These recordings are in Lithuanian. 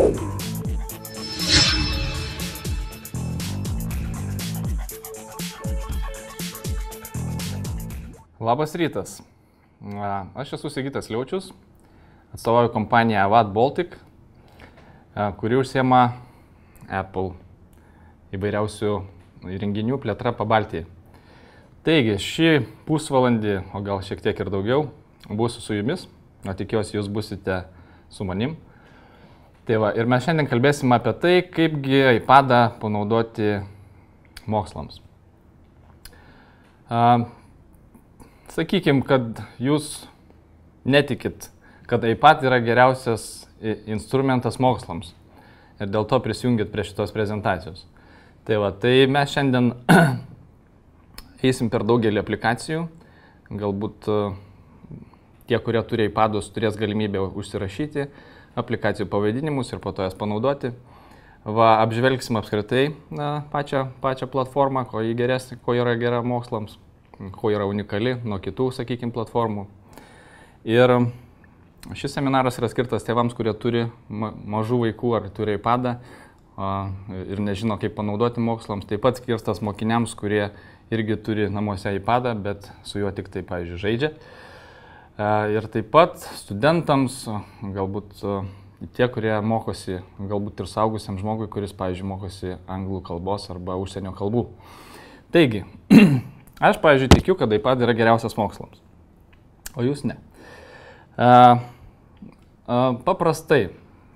Labas rytas. Aš esu Sigitas Liaučius, atstovauju kompaniją Avad Baltic, kuri užsiema Apple įvairiausių įrenginių plėtra Pabaltijai. Taigi, šį pusvalandį, o gal šiek tiek ir daugiau, būsiu su jumis, tikiuosi jūs busite su manim. Tai va, ir mes šiandien kalbėsime apie tai, kaipgi iPadą panaudoti mokslams. Sakykime, kad jūs netikit, kad iPad yra geriausias instrumentas mokslams ir dėl to prisijungit prie šitos prezentacijos. Tai va, tai mes šiandien eisim per daugelį aplikacijų. Galbūt tie, kurie turi iPadus, turės galimybę užsirašyti aplikacijų pavadinimus ir po to jas panaudoti. Va, apžvelgsim apskritai pačią platformą, ko ji geresnė, ko yra gera mokslams, ko yra unikali nuo kitų, sakykime, platformų. Ir šis seminaras yra skirtas tėvams, kurie turi mažų vaikų ar turi iPadą ir nežino, kaip panaudoti mokslams. Taip pat skirtas mokiniams, kurie irgi turi namuose iPadą, bet su juo tik tai, pavyzdžiui, žaidžia. Ir taip pat studentams, galbūt tie, kurie mokosi, galbūt ir suaugusiam žmogui, kuris, pavyzdžiui, mokosi anglų kalbos arba užsienio kalbų. Taigi, aš, pavyzdžiui, tikiu, kad iPad yra geriausias mokslams, o jūs ne. Paprastai.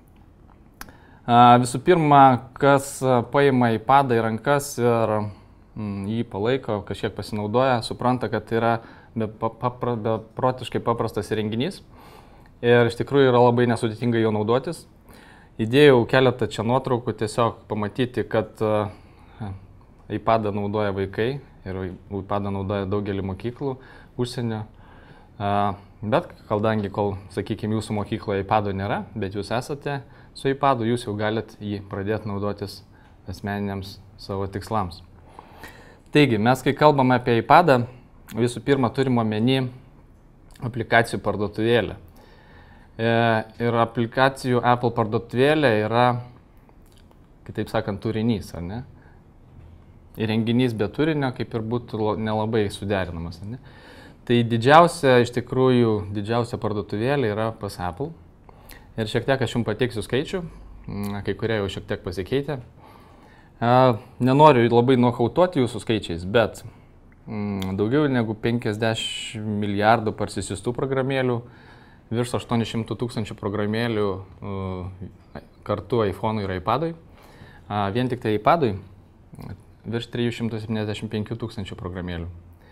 Visų pirma, kas paima iPadą į rankas ir jį palaiko, kažkiek pasinaudoja, supranta, kad tai yra beprotiškai paprastas įrenginys ir iš tikrųjų yra labai nesudėtinga jo naudotis. Įdėjau keletą čia nuotraukų tiesiog pamatyti, kad iPadą naudoja vaikai ir iPadą naudoja daugelį mokyklų užsienio. Bet kadangi, sakykime, jūsų mokykloje iPado nėra, bet jūs esate su iPadu, jūs jau galit jį pradėti naudotis asmeniniams savo tikslams. Taigi, mes kai kalbame apie iPadą, visų pirma turim omeny aplikacijų parduotuvėlę. Ir aplikacijų Apple parduotuvėlė yra, kitaip sakant, turinys, ar ne? Įrenginys be turinio kaip ir būtų nelabai suderinamas, ar ne? Tai didžiausia, iš tikrųjų, didžiausia parduotuvėlė yra pas Apple. Ir šiek tiek aš jums pateiksiu skaičių, kai kurie jau šiek tiek pasikeitė. Nenoriu labai nuokautuoti jūsų skaičiais, bet daugiau negu 50 milijardų parsisiųstų programėlių, virš 800 tūkstančių programėlių kartu iPhone'ui ir iPad'ui. Vien tik tai iPad'ui virš 375 tūkstančių programėlių.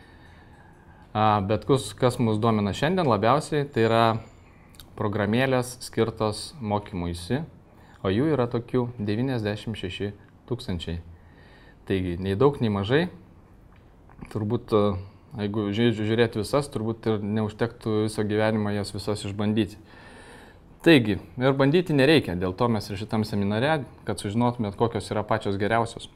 Bet kas mus domina šiandien labiausiai, tai yra programėlės skirtos mokymuisi, o jų yra tokių 96 tūkstančiai. Taigi, nei daug, nei mažai. Turbūt, jeigu žiūrėti visas, turbūt ir neužtektų viso gyvenimą jas visas išbandyti. Taigi, ir bandyti nereikia, dėl to mes ir šitam seminare, kad sužinotumėt, kokios yra pačios geriausios.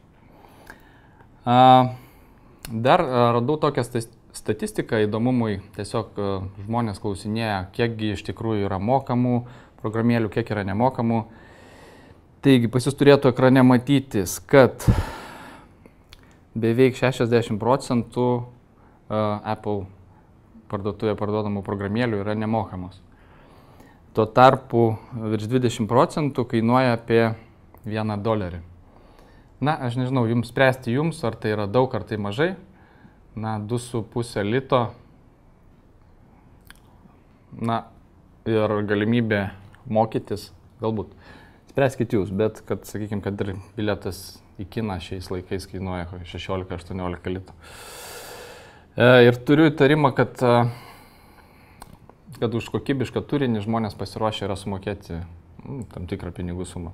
Dar radau tokią statistiką įdomumui, tiesiog žmonės klausinėja, kiekgi iš tikrųjų yra mokamų programėlių, kiek yra nemokamų. Taigi, pas jūs turėtų ekrane matytis, kad beveik 60% Apple parduotuvėje parduodamų programėlių yra nemokamos. Tuo tarpu virš 20% kainuoja apie $1. Na, aš nežinau, jums spręsti jums, ar tai yra daug, ar tai mažai. Na, 2,5 lito. Na, ir galimybė mokytis, galbūt. Spręskit jūs, bet, kad, sakykime, kad ir bilietas į kiną šiais laikais kainuoja 16-18 litų. Ir turiu įtarimą, kad už kokybišką turinį žmonės pasiruošę yra sumokėti tam tikrą pinigų sumą.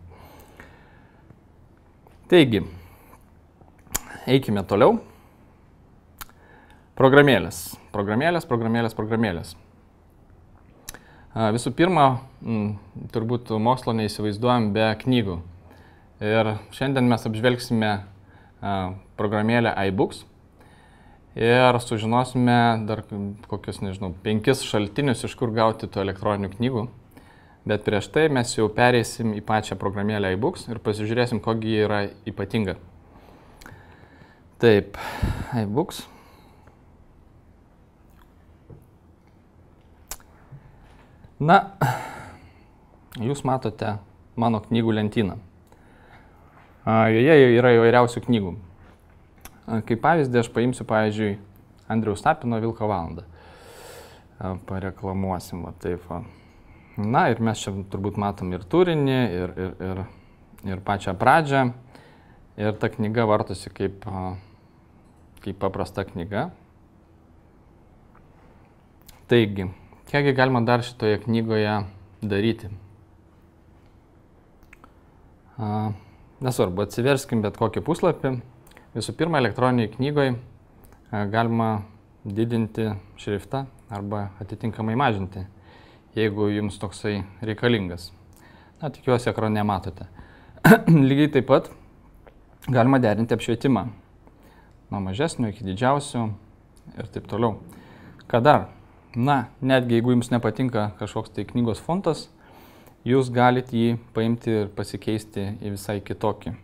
Taigi, eikime toliau. Programėlės. Visų pirma, turbūt mokslo neįsivaizduojam be knygų. Ir šiandien mes apžvelgsime programėlę iBooks ir sužinosime dar kokius, nežinau, 5 šaltinius, iš kur gauti tų elektroninių knygų. Bet prieš tai mes jau pereisim į pačią programėlę iBooks ir pasižiūrėsim, kogi ji yra ypatinga. Taip, iBooks. Na, jūs matote mano knygų lentyną. Joje yra įvairiausių knygų. Kaip pavyzdį aš paimsiu, pavyzdžiui, Andriaus Tapino Vilko valandą. Pareklamuosim, va taip. Na ir mes čia turbūt matom ir turinį, ir pačią pradžią. Ir ta knyga vartosi kaip paprasta knyga. Taigi, kiekgi galima dar šitoje knygoje daryti? Nesvarbu, atsiverskim bet kokį puslapį. Visų pirma, elektroniniai knygoje galima didinti šriftą arba atitinkamai mažinti, jeigu jums toksai reikalingas. Na, tikiuosi, ekrane matote. Lygiai taip pat galima derinti apšvietimą nuo mažesnio iki didžiausio ir taip toliau. Ką dar? Na, netgi jeigu jums nepatinka kažkoks tai knygos fontas, jūs galite jį paimti ir pasikeisti į visai kitokį.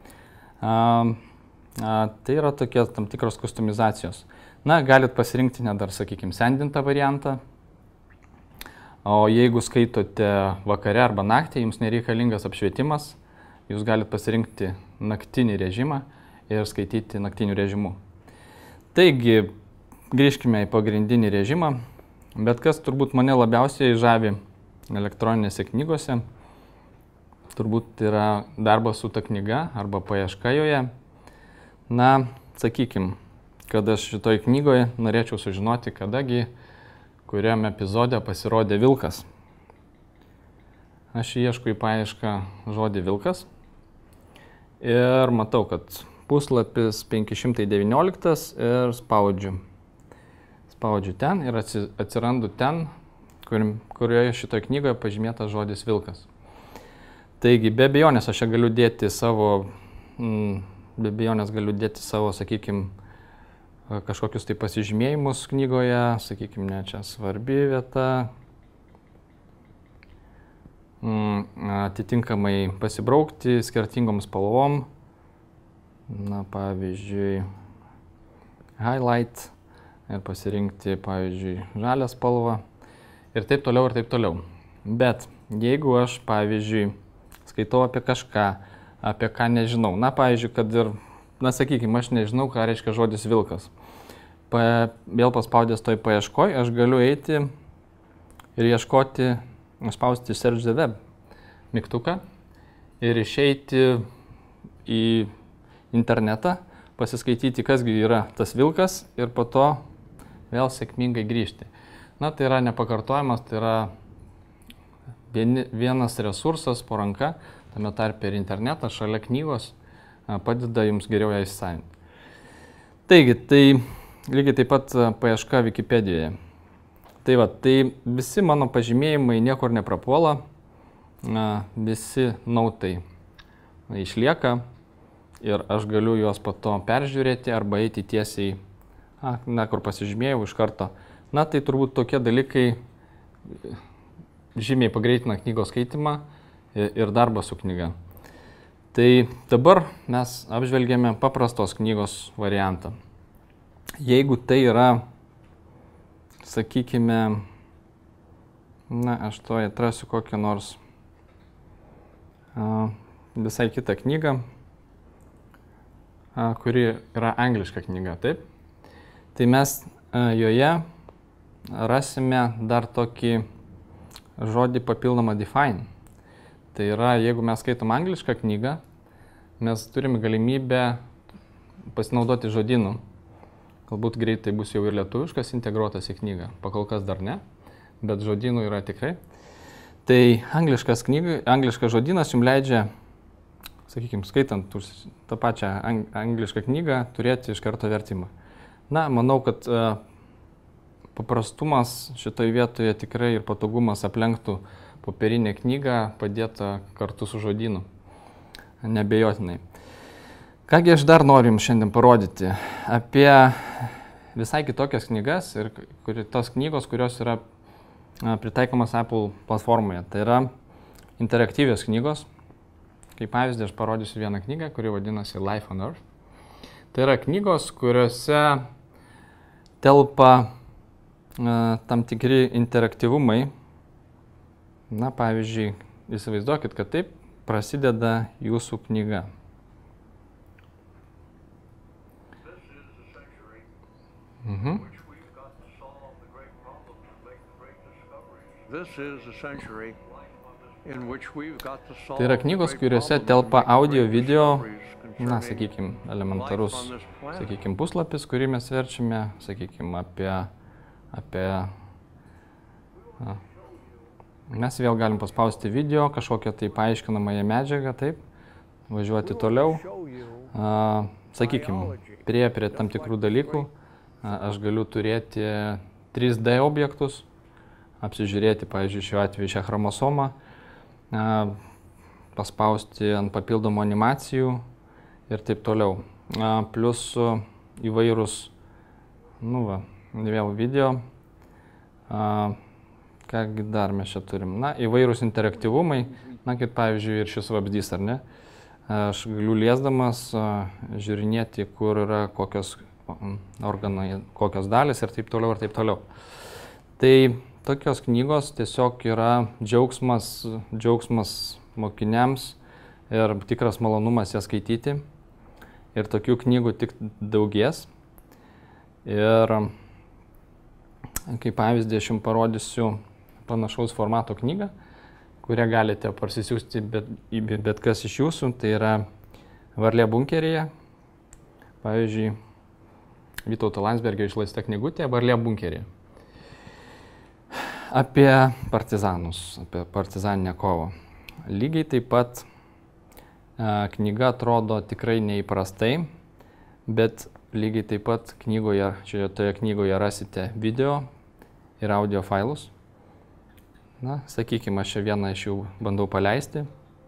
Tai yra tokie tam tikros kustomizacijos. Na, galit pasirinkti net dar, sakykime, sendintą variantą. O jeigu skaitote vakare arba naktį, jums nereikalingas apšvietimas, jūs galite pasirinkti naktinį režimą ir skaityti naktiniu režimu. Taigi, grįžkime į pagrindinį režimą, bet kas turbūt mane labiausiai žavi elektroninėse knygose, turbūt yra darbas su ta knyga arba paieška joje. Na, sakykim, kad aš šitoj knygoje norėčiau sužinoti, kadagi kuriam epizode pasirodė vilkas. Aš iešku į paiešką žodį vilkas ir matau, kad puslapis 519 ir spaudžiu. Spaudžiu ten ir atsirandu ten, kurioje šitoje knygoje pažymėtas žodis vilkas. Taigi, be abejonės aš galiu dėti savo, sakykime, kažkokius tai pasižymėjimus knygoje, sakykime, ne čia svarbi vieta, atitinkamai pasibraukti skirtingom spalvom, na, pavyzdžiui, highlight ir pasirinkti, pavyzdžiui, žalią spalvą ir taip toliau ir taip toliau. Bet jeigu aš, pavyzdžiui, skaitau apie kažką, apie ką nežinau, na, pavyzdžiui, kad ir, na, sakykime, aš nežinau, ką reiškia žodis vilkas. Vėl paspaudęs toj paieškoj, aš galiu eiti ir ieškoti, spausti Search the Web mygtuką ir išeiti į internetą, pasiskaityti, kasgi yra tas vilkas ir po to vėl sėkmingai grįžti. Na, tai yra nepakartojamas, tai yra vienas resursas po ranka, tame tarpe ir internetas šalia knygos padeda jums geriau ją įsisavinti. Taigi, tai lygiai taip pat paieška Wikipedijoje. Tai va, tai visi mano pažymėjimai niekur neprapuola, visi nautai išlieka ir aš galiu juos po to peržiūrėti arba eiti tiesiai, na, kur pasižymėjau iš karto. Na, tai turbūt tokie dalykai žymiai pagreitina knygos skaitimą ir darbą su knyga. Tai dabar mes apžvelgėme paprastos knygos variantą. Jeigu tai yra, sakykime, na, aš to atrasiu kokią nors visai kitą knygą, kuri yra angliška knyga, taip? Tai mes joje rasime dar tokį žodį papildomą define. Tai yra, jeigu mes skaitom anglišką knygą, mes turime galimybę pasinaudoti žodynu. Galbūt greitai bus jau ir lietuviškas integruotas į knygą, pakol kas dar ne, bet žodynų yra tikrai. Tai angliškas žodynas jums leidžia, sakykime, skaitant tą pačią anglišką knygą, turėti iš karto vertimą. Na, manau, kad paprastumas šitoje vietoje tikrai ir patogumas aplenktų popierinę knygą padėtą kartu su žodynu, nebejotinai. Kągi aš dar noriu jums šiandien parodyti apie visai kitokias knygas ir tos knygos, kurios yra pritaikomas Apple platformoje. Tai yra interaktyvios knygos. Kaip pavyzdį aš parodysiu vieną knygą, kuri vadinasi Life on Earth. Tai yra knygos, kuriuose telpa tam tikri interaktyvumai. Na, pavyzdžiui, įsivaizduokit, kad taip prasideda jūsų knyga. Tai yra knygos, kuriuose telpa audio, video, na, sakykime, elementarus, sakykime, puslapis, kurį mes verčiame, sakykime, apie mes vėl galim paspausti video, kažkokią tai paaiškinamąją medžiagą, taip, važiuoti toliau. Sakykime, prie tam tikrų dalykų aš galiu turėti 3D objektus, apsižiūrėti, pavyzdžiui, šiuo atveju šią chromosomą, paspausti ant papildomų animacijų ir taip toliau. Plius įvairūs, nu va, vėl video. Kągi dar mes čia turim? Na, įvairūs interaktyvumai, na, kaip pavyzdžiui ir šis vabzdys, ar ne? Aš galiu liesdamas žiūrinėti, kur yra kokios organai, kokios dalis ir taip toliau ir taip toliau. Tai tokios knygos tiesiog yra džiaugsmas mokiniams ir tikras malonumas jas skaityti. Ir tokių knygų tik daugės. Ir kaip pavyzdį aš jums parodysiu panašaus formato knygą, kurią galite parsisiųsti bet kas iš jūsų. Tai yra Varlė bunkeryje. Pavyzdžiui, Vytauto Landsbergio išleista knygutė Varlė bunkeryje. Apie partizanus, apie partizaninę kovą. Lygiai taip pat knyga atrodo tikrai neįprastai, bet lygiai taip pat toje knygoje rasite video ir audio failus. Na, sakykime, aš čia vieną iš jų bandau paleisti.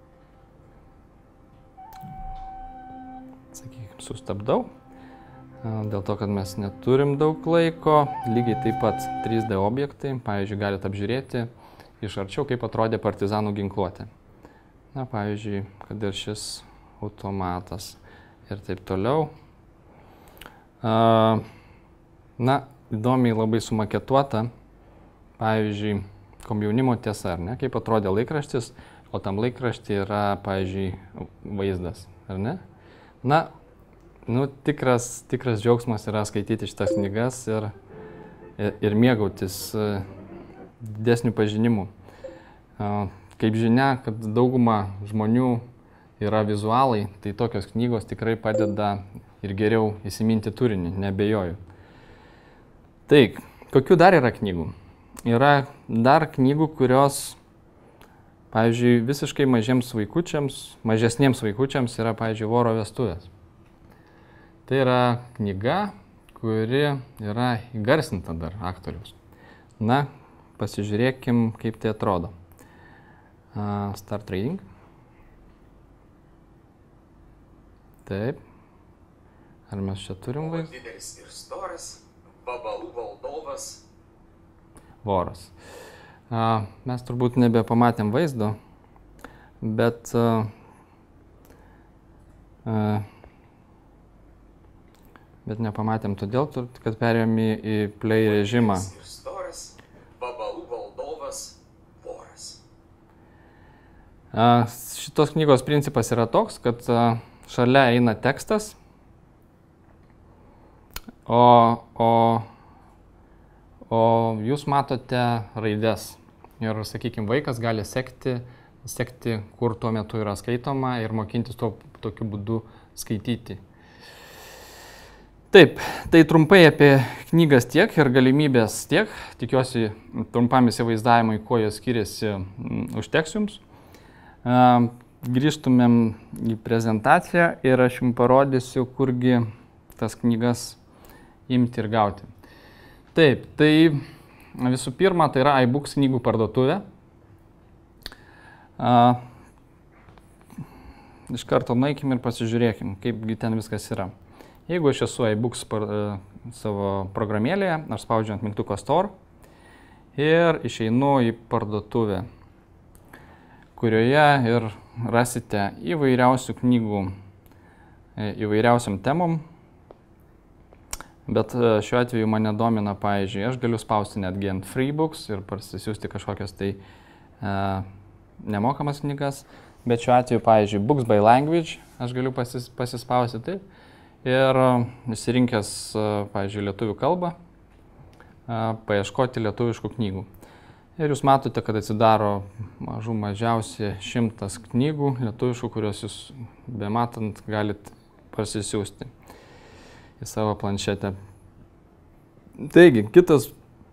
Sakykime, sustabdau. Dėl to, kad mes neturim daug laiko. Lygiai taip pat 3D objektai. Pavyzdžiui, galite apžiūrėti iš arčiau, kaip atrodė partizanų ginkluotė. Na, pavyzdžiui, kad ir šis automatas ir taip toliau. Na, įdomiai labai sumaketuota. Pavyzdžiui, Komjaunimo tiesa, ar ne? Kaip atrodė laikraštis, o tam laikraštį yra, pavyzdžiui, vaizdas, ar ne? Na, tikras džiaugsmas yra skaityti šitas knygas ir mėgautis didesnių pažinimų. Kaip žinia, kad dauguma žmonių yra vizualai, tai tokios knygos tikrai padeda ir geriau įsiminti turinį, neabejoju. Tai, kokių dar yra knygų? Yra dar knygų, kurios, pavyzdžiui, visiškai mažesniems vaikučiams yra, pavyzdžiui, Voro vestuvės. Tai yra knyga, kuri yra įgarsinta dar aktoriaus. Na, pasižiūrėkim, kaip tai atrodo. Start Reading. Taip. Ar mes čia turim vaizdą? Didelis ir storas, vabalų valdovas. Voras. Mes turbūt nebepamatėm vaizdo, bet nepamatėm todėl, kad perėjom į play režimą. Ir storas, vabalų valdovas, voras. Šitos knygos principas yra toks, kad šalia eina tekstas, o jūs matote raides. Ir, sakykime, vaikas gali sekti, kur tuo metu yra skaitoma ir mokintis tokiu būdu skaityti. Taip, tai trumpai apie knygas tiek ir galimybės tiek. Tikiuosi, trumpam įsivaizdavimui, kuo jos skiriasi, užteks jums. Grįžtumėm į prezentaciją ir aš jums parodysiu, kurgi tas knygas imti ir gauti. Taip, tai visų pirma, tai yra iBooks knygų parduotuvė. Iš karto nueikim ir pasižiūrėkim, kaipgi ten viskas yra. Jeigu aš esu iBooks savo programėlėje, aš spaudžiu ant mygtuko Store ir išeinu į parduotuvę, kurioje ir rasite įvairiausių knygų įvairiausiam temom. Bet šiuo atveju mane domina, pavyzdžiui, aš galiu spausti netgi ant Freebooks ir parsisiųsti kažkokias tai nemokamas knygas. Bet šiuo atveju, pavyzdžiui, Books by Language aš galiu pasispausti taip. Ir išsirinkęs, pavyzdžiui, lietuvių kalbą, paieškoti lietuviškų knygų. Ir jūs matote, kad atsidaro mažiausiai 100 knygų lietuviškų, kuriuos jūs bematant galit parsisiųsti į savo planšetę. Taigi, kitas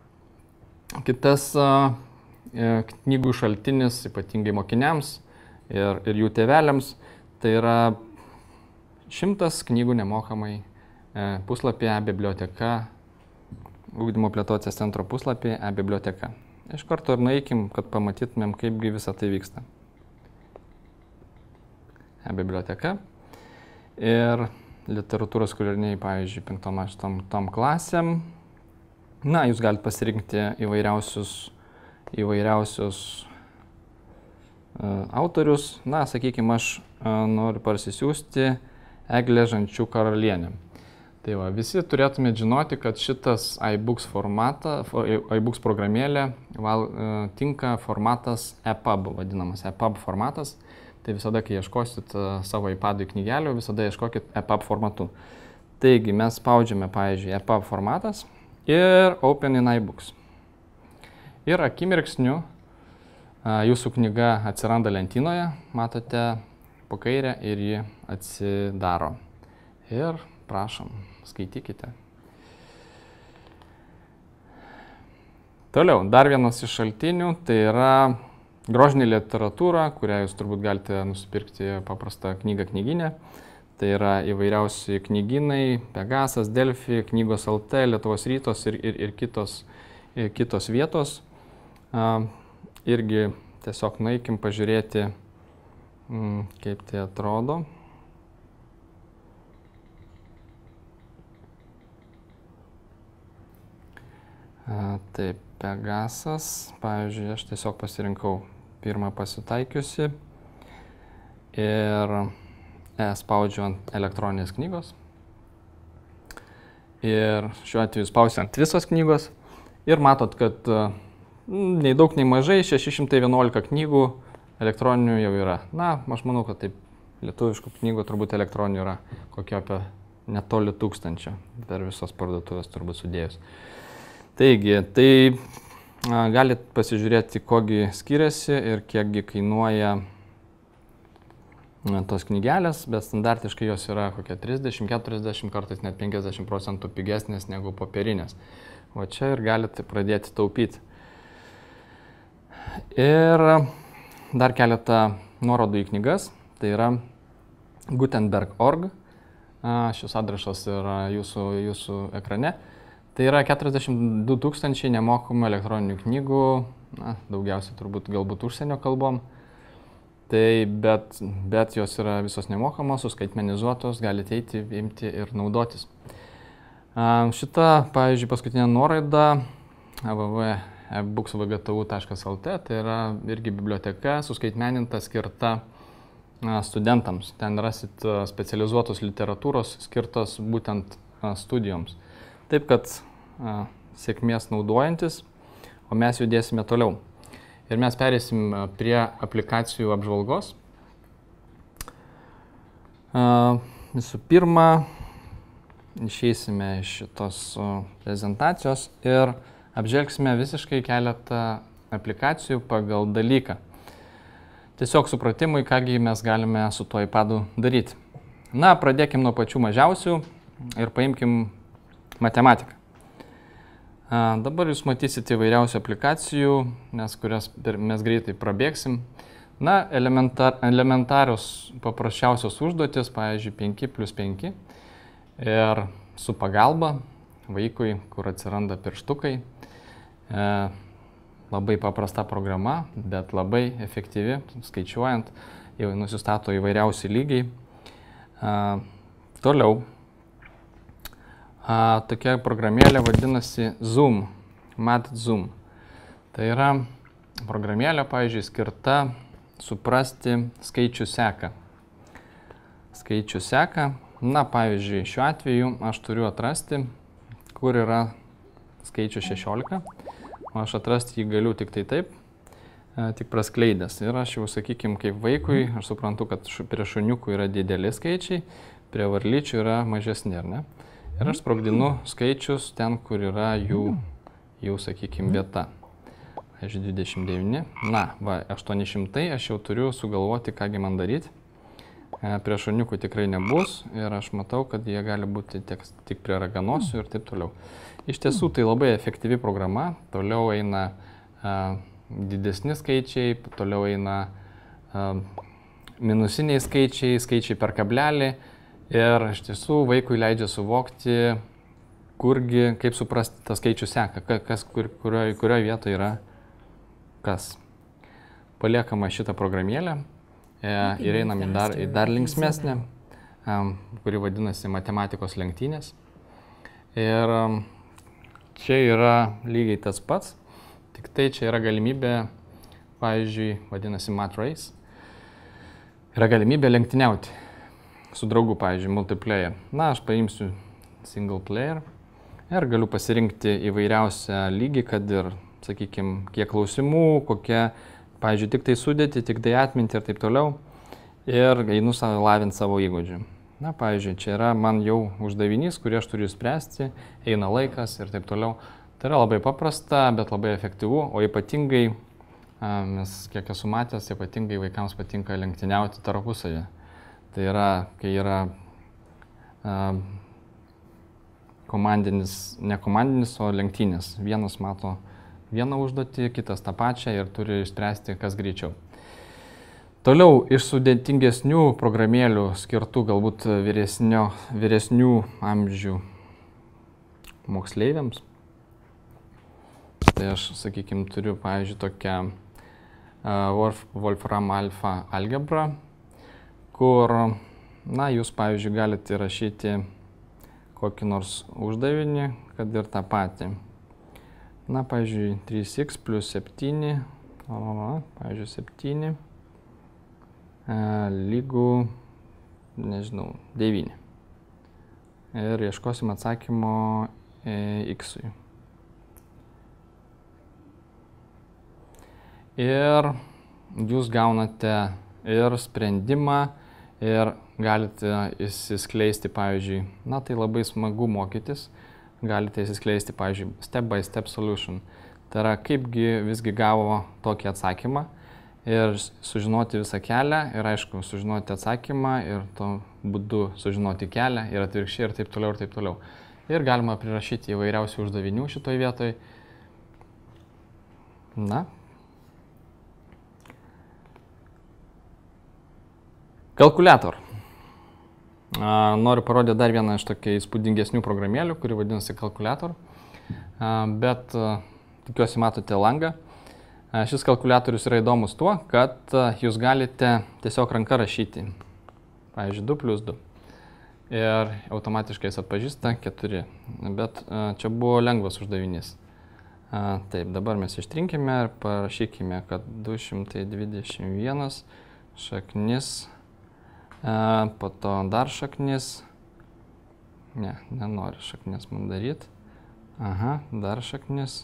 knygų šaltinis, ypatingai mokiniams ir jų tėveliams, tai yra 100 knygų nemokamai puslapyje e-biblioteka, Ugdymo plėtotės centro puslapyje e-biblioteka. Iš karto ir nueikim, kad pamatytumėm, kaipgi visą tai vyksta. E-biblioteka ir literatūros kūriniai, pavyzdžiui, 5-8 klasėm. Na, jūs galite pasirinkti įvairiausius autorius. Na, sakykime, aš noriu parsisiųsti Eglę Žančių karalienę. Tai va, visi turėtumėte žinoti, kad šitas iBooks programėlė tinka formatas EPUB, vadinamas EPUB formatas. Tai visada, kai ieškosit savo iPad'ui knygelių, visada ieškokit EPUB formatu. Taigi, mes spaudžiame, pavyzdžiui, EPUB formatas ir Open in iBooks. Ir akimirksniu jūsų knyga atsiranda lentynoje, matote po kairę ir ji atsidaro. Ir prašom, skaitykite. Toliau, dar vienas iš šaltinių, tai yra grožinė literatūra, kurią jūs turbūt galite nusipirkti paprastą knygą knyginę. Tai yra įvairiausi knygynai, Pegasas, Delfi, Knygos LT, Lietuvos rytos ir kitos vietos. Irgi tiesiog nueikim pažiūrėti, kaip tai atrodo. Taip, Pegasas, pavyzdžiui, aš tiesiog pasirinkau pirmą pasitaikiusi ir spaudžiu ant elektroninės knygos. Ir šiuo atveju spausiu ant visos knygos ir matot, kad nei daug, nei mažai 611 knygų elektroninių jau yra. Na, aš manau, kad taip lietuviškų knygų turbūt elektroninių yra kokie apie netoli 1000 per visos parduotuvės turbūt sudėjus. Taigi, tai galit pasižiūrėti, kogi skiriasi ir kiekgi kainuoja tos knygelės, bet standartiškai jos yra kokie 30-40, kartais net 50% pigesnės negu popierinės. O čia ir galite pradėti taupyti. Ir dar keletą nuorodų į knygas, tai yra Gutenberg.org, šis adresas yra jūsų ekrane. Tai yra 42 000 nemokamų elektroninių knygų, daugiausiai turbūt galbūt užsienio kalbom. Tai bet jos yra visos nemokamos, suskaitmenizuotos, galite eiti, imti ir naudotis. Šita, pavyzdžiui, paskutinė nuoroda www.ebooks.vgtu.lt, tai yra irgi biblioteka suskaitmeninta skirta studentams. Ten rasit specializuotos literatūros skirtos būtent studijoms. Taip, kad sėkmės naudojantis, o mes judėsime toliau. Ir mes perėsim prie aplikacijų apžvalgos. Visų pirma, išeisime iš šitos prezentacijos ir apžvelgsime visiškai keletą aplikacijų pagal dalyką. Tiesiog supratimui, kągi mes galime su tuo iPad'u daryti. Na, pradėkim nuo pačių mažiausių ir paimkim matematiką. Dabar jūs matysite įvairiausių aplikacijų, kurias mes greitai prabėgsim. Na, elementarios paprasčiausios užduotis, pavyzdžiui, 5+5 ir su pagalba vaikui, kur atsiranda pirštukai. Labai paprasta programa, bet labai efektyvi, skaičiuojant, jau nusistato įvairiausi lygiai. Toliau. Tokia programėlė vadinasi Zoom, Mat Zoom. Tai yra programėlė, pavyzdžiui, skirta suprasti skaičių seką. Skaičių seką, na pavyzdžiui, šiuo atveju aš turiu atrasti, kur yra skaičių 16, o aš atrasti jį galiu tik tai taip, tik praskleidęs. Ir aš jau, sakykime, kaip vaikui, aš suprantu, kad prie šuniukų yra dideli skaičiai, prie varlyčių yra mažesni, ar ne? Ir aš sprogdinu skaičius ten, kur yra jų sakykime, vieta. Pavyzdžiui, 29. Na, va, 800 aš jau turiu sugalvoti, kągi man daryti. Prie šuniukų tikrai nebus ir aš matau, kad jie gali būti tik prie raganosių ir taip toliau. Iš tiesų, tai labai efektyvi programa. Toliau eina didesni skaičiai, toliau eina minusiniai skaičiai, skaičiai per kablelį. Ir iš tiesų vaikui leidžia suvokti, kurgi, kaip suprasti tą skaičių seką, kurioje vietoje yra kas. Paliekama šitą programėlę ir einam į dar linksmesnę, kuri vadinasi matematikos lenktynės. Ir čia yra lygiai tas pats, tik tai čia yra galimybė, pavyzdžiui, vadinasi Math Race, yra galimybė lenktyniauti su draugu, pavyzdžiui, multiplayer. Na, aš paimsiu single player ir galiu pasirinkti įvairiausią lygį, kad ir, sakykime, kiek klausimų, kokia, pavyzdžiui, tik tai sudėti, tik tai atminti ir taip toliau. Ir einu lavinti savo įgūdžių. Na, pavyzdžiui, čia yra man jau uždavinys, kurį aš turiu spręsti, eina laikas ir taip toliau. Tai yra labai paprasta, bet labai efektyvu, o ypatingai, mes kiek esu matęs, ypatingai vaikams patinka lenktyniauti tarpusavy. Tai yra, kai yra ne komandinis, o lenktynės. Vienas mato vieną užduotį, kitas tą pačią ir turi išspręsti, kas greičiau. Toliau, iš sudėtingesnių programėlių skirtų galbūt vyresnių amžių moksleiviams. Tai aš, sakykime, turiu, pavyzdžiui, tokią Wolfram Alpha algebrą, kur, na, jūs, pavyzdžiui, galite įrašyti kokį nors uždavinį, kad ir tą patį. Na, pavyzdžiui, 3x plus 7, pavyzdžiui, 7 lygų, nežinau, 9. Ir ieškosim atsakymo x-ui. Ir jūs gaunate ir sprendimą, ir galite įsiskleisti, pavyzdžiui, na tai labai smagu mokytis, galite įsiskleisti, pavyzdžiui, step by step solution. Tai yra, kaipgi visgi gavo tokį atsakymą ir sužinoti visą kelią ir, aišku, sužinoti atsakymą ir to būdu sužinoti kelią ir atvirkščiai ir taip toliau ir taip toliau. Ir galima prirašyti įvairiausių uždavinių šitoj vietoj. Na. Kalkuliator. Noriu parodyti dar vieną iš tokių įspūdingesnių programėlių, kuri vadinasi Kalkuliator, bet tikiuosi matote langą. Šis kalkuliatorius yra įdomus tuo, kad jūs galite tiesiog ranka rašyti, pavyzdžiui, 2 plus 2 ir automatiškai jis atpažįsta 4, bet čia buvo lengvas uždavinys. Taip, dabar mes ištrinkime ir parašykime, kad 221 šaknis, po to dar šaknis, nenori šaknis man daryti, dar šaknis.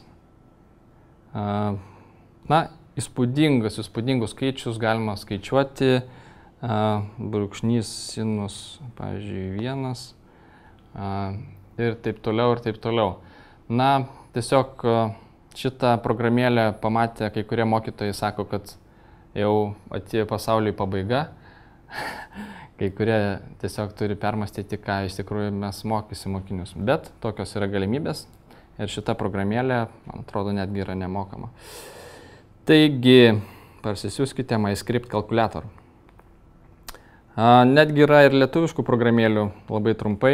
Na, įspūdingus skaičius galima skaičiuoti, brūkšnys sinus, pavyzdžiui, 1 ir taip toliau ir taip toliau. Na, tiesiog šitą programėlę pamatė kai kurie mokytojai, sako, kad jau atėjo pasauliui pabaiga. Kai kurie tiesiog turi permastyti, ką iš tikrųjų mes mokysim mokinius. Bet tokios yra galimybės ir šita programėlė, man atrodo, netgi yra nemokama. Taigi, parsisiųskite MyScript kalkuliator. Netgi yra ir lietuviškų programėlių, labai trumpai.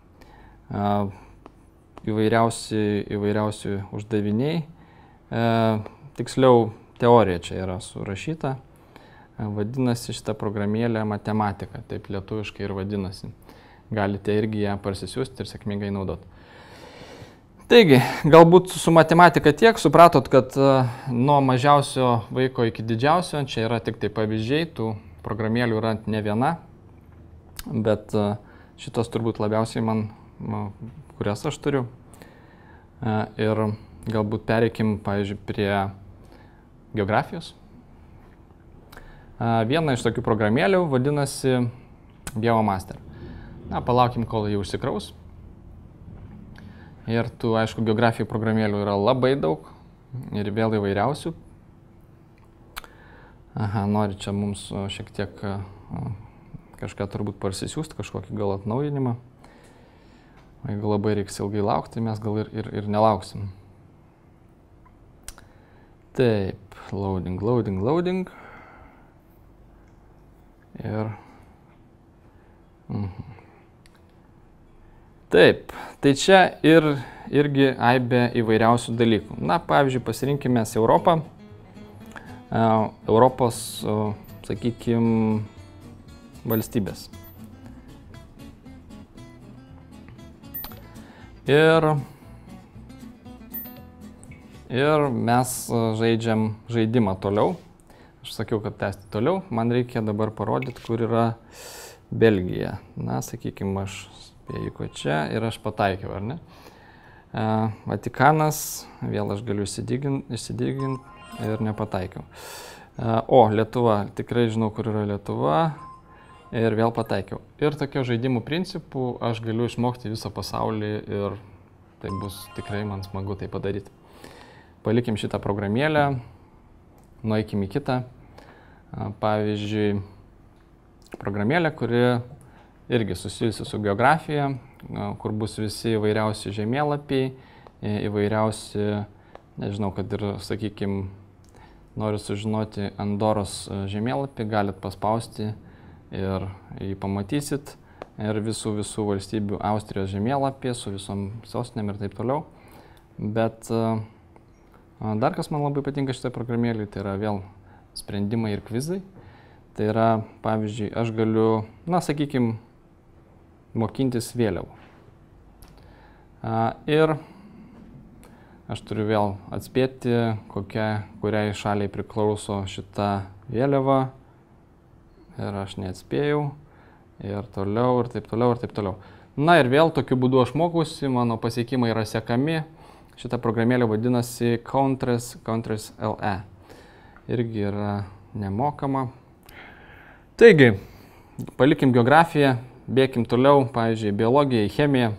Įvairiausi uždaviniai. Tiksliau, teorija čia yra surašyta. Vadinasi šitą programėlę matematika, taip lietuviškai ir vadinasi. Galite irgi ją parsisiųsti ir sėkmingai naudoti. Taigi, galbūt su matematika tiek, supratot, kad nuo mažiausio vaiko iki didžiausio, čia yra tik tai pavyzdžiai, tų programėlių yra ne viena, bet šitos turbūt labiausiai man, kurias aš turiu. Ir galbūt pereikim, pavyzdžiui, prie geografijos. Viena iš tokių programėlių vadinasi GeoMaster. Na, palaukim, kol jį užsikraus. Ir tų, aišku, geografijų programėlių yra labai daug ir vėl įvairiausių. Aha, nori čia mums šiek tiek kažką turbūt parsisiųsti, kažkokį gal atnaujinimą. Jeigu labai reiks ilgai laukti, mes gal ir nelauksim. Taip, loading. Ir... Taip, tai čia irgi aibė įvairiausių dalykų. Na, pavyzdžiui, pasirinkime Europą. Europos, sakykime, valstybės. Ir mes žaidžiam žaidimą toliau. Aš sakiau, kad tęsti toliau. Man reikia dabar parodyti, kur yra Belgija. Na, sakykime, aš spėju čia ir aš pataikiau, ar ne? Vatikanas, vėl aš galiu įsidiginti ir nepataikiau. O, Lietuva, tikrai žinau, kur yra Lietuva ir vėl pataikiau. Ir tokio žaidimų principų aš galiu išmokti visą pasaulį ir tai bus tikrai man smagu tai padaryti. Palikim šitą programėlę, nueikim į kitą. Pavyzdžiui, programėlė, kuri irgi susijusi su geografija, kur bus visi įvairiausi žemėlapiai, įvairiausi, nežinau, kad ir, sakykime, noriu sužinoti Andoros žemėlapį, galit paspausti ir jį pamatysit. Ir visų valstybių Austrijos žemėlapį su visom sostinėm ir taip toliau. Bet dar kas man labai patinka šitą programėlį, tai yra vėl sprendimai ir kvizai. Tai yra, pavyzdžiui, aš galiu, na, sakykime, mokintis vėliavų. Ir aš turiu vėl atspėti, kuriai šaliai priklauso šita vėliava. Ir aš neatspėjau. Ir toliau, ir taip toliau, ir taip toliau. Na ir vėl tokiu būdu aš mokausi, mano pasiekimai yra sekami. Šita programėlė vadinasi Countries LE. Irgi yra nemokama. Taigi, palikim geografiją, bėkim toliau, pavyzdžiui, biologija, chemija.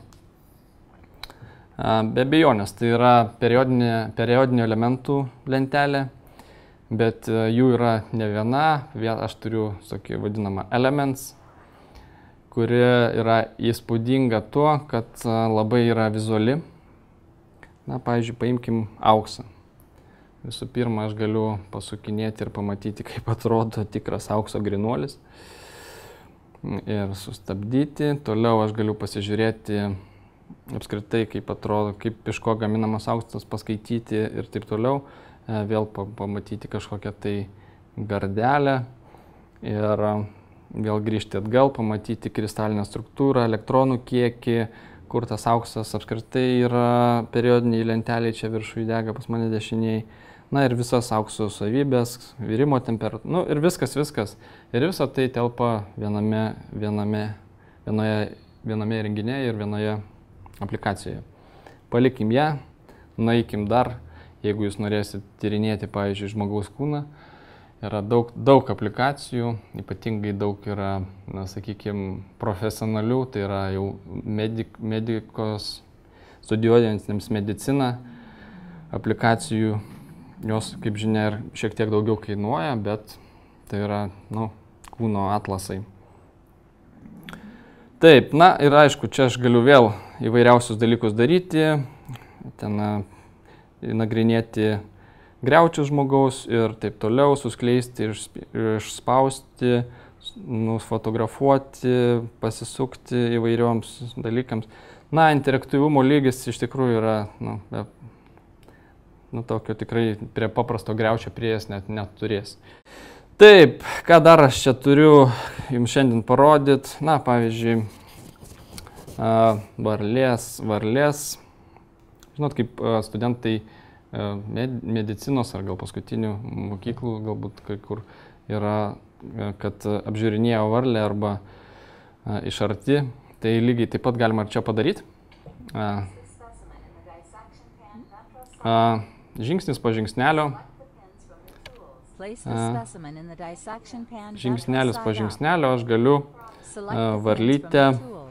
Be abejonės, tai yra periodinių elementų lentelė, bet jų yra ne viena. Aš turiu tokį vadinamą Elements, kuri yra įspūdinga tuo, kad labai yra vizuali. Na, pavyzdžiui, paimkim auksą. Visų pirma, aš galiu pasukinėti ir pamatyti, kaip atrodo tikras aukso grynuolis. Ir sustabdyti. Toliau aš galiu pasižiūrėti apskritai, kaip atrodo, kaip iš ko gaminamas auksas, paskaityti ir taip toliau. Vėl pamatyti kažkokią tai gardelę. Ir vėl grįžti atgal, pamatyti kristalinę struktūrą, elektronų kiekį, kur tas auksas apskritai yra periodiniai lenteliai, čia viršuje dega pas mane dešiniai. Na ir visas aukso savybės, virimo temperatūra, nu ir viskas. Ir visa tai telpa viename įrenginėje ir vienoje aplikacijoje. Palikim ją, nueikim dar, jeigu jūs norėsit tyrinėti, pavyzdžiui, žmogaus kūną. Yra daug aplikacijų, ypatingai daug yra, na, sakykime, profesionalių, tai yra jau medikos studijuojantiems mediciną aplikacijų. Jos, kaip žinia, ir šiek tiek daugiau kainuoja, bet tai yra, nu, kūno atlasai. Taip, na ir aišku, čia aš galiu vėl įvairiausius dalykus daryti, ten nagrinėti griaučius žmogaus ir taip toliau, suskleisti, išspausti, nufotografuoti, pasisukti įvairioms dalykams. Na, interaktyvumo lygis iš tikrųjų yra, tokio tikrai prie paprasto griaučio prieės net turės. Taip, ką dar aš čia turiu jums šiandien parodyti? Na, pavyzdžiui, varlės. žinot, kaip studentai medicinos ar gal paskutinių mokyklų, galbūt kai kur yra, kad apžiūrinėjo varlę arba iš arti, tai lygiai taip pat galima ir čia padaryti. Žingsnis po žingsnelio. Žingsnelis po žingsnelio aš galiu varlytę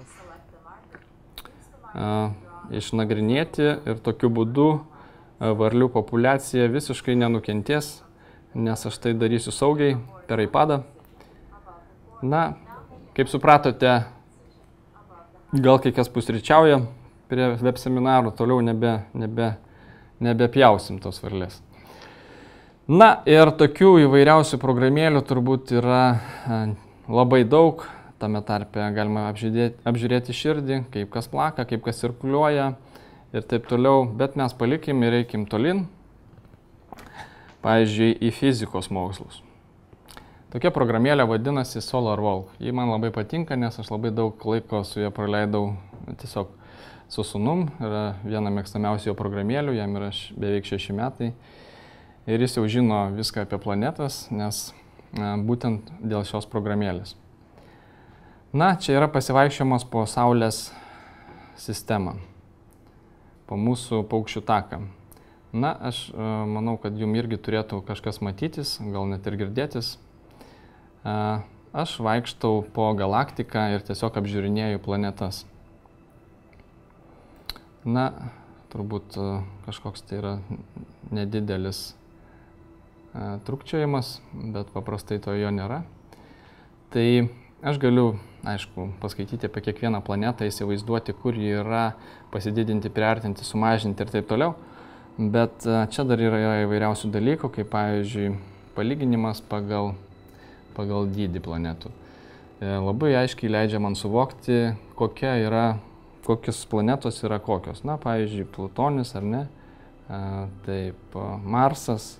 išnagrinėti ir tokiu būdu varlių populiacija visiškai nenukentės, nes aš tai darysiu saugiai per iPadą. Na, kaip supratote, gal kai kas pusryčiauja prie web seminarų, toliau nebepjausim tos varlės. Na ir tokių įvairiausių programėlių turbūt yra labai daug. Tame tarpe galima apžiūrėti širdį, kaip kas plaka, kaip kas cirkuliuoja ir taip toliau. Bet mes palikim ir eikim tolin, pavyzdžiui, į fizikos mokslus. Tokia programėlė vadinasi SolarWalk. Ji man labai patinka, nes aš labai daug laiko su ją praleidau tiesiog su sūnum. Yra viena mėgstamiausių jo programėlių, jam yra beveik 6 metai. Ir jis jau žino viską apie planetas, nes būtent dėl šios programėlės. Na, čia yra pasivaikščiojimas po Saulės sistemą, po mūsų paukščių taką. Na, aš manau, kad jums irgi turėtų kažkas matytis, gal net ir girdėtis. Aš vaikštau po galaktiką ir tiesiog apžiūrinėju planetas. Na, turbūt kažkoks tai yra nedidelis trukčiojimas, bet paprastai to jo nėra. Tai aš galiu, aišku, paskaityti apie kiekvieną planetą, įsivaizduoti, kur ji yra, pasididinti, priartinti, sumažinti ir taip toliau. Bet čia dar yra įvairiausių dalykų, kaip pavyzdžiui, palyginimas pagal dydį planetų. Labai aiškiai leidžia man suvokti, kokios planetos yra kokios. Na, pavyzdžiui, Plutonis ar ne, taip, Marsas,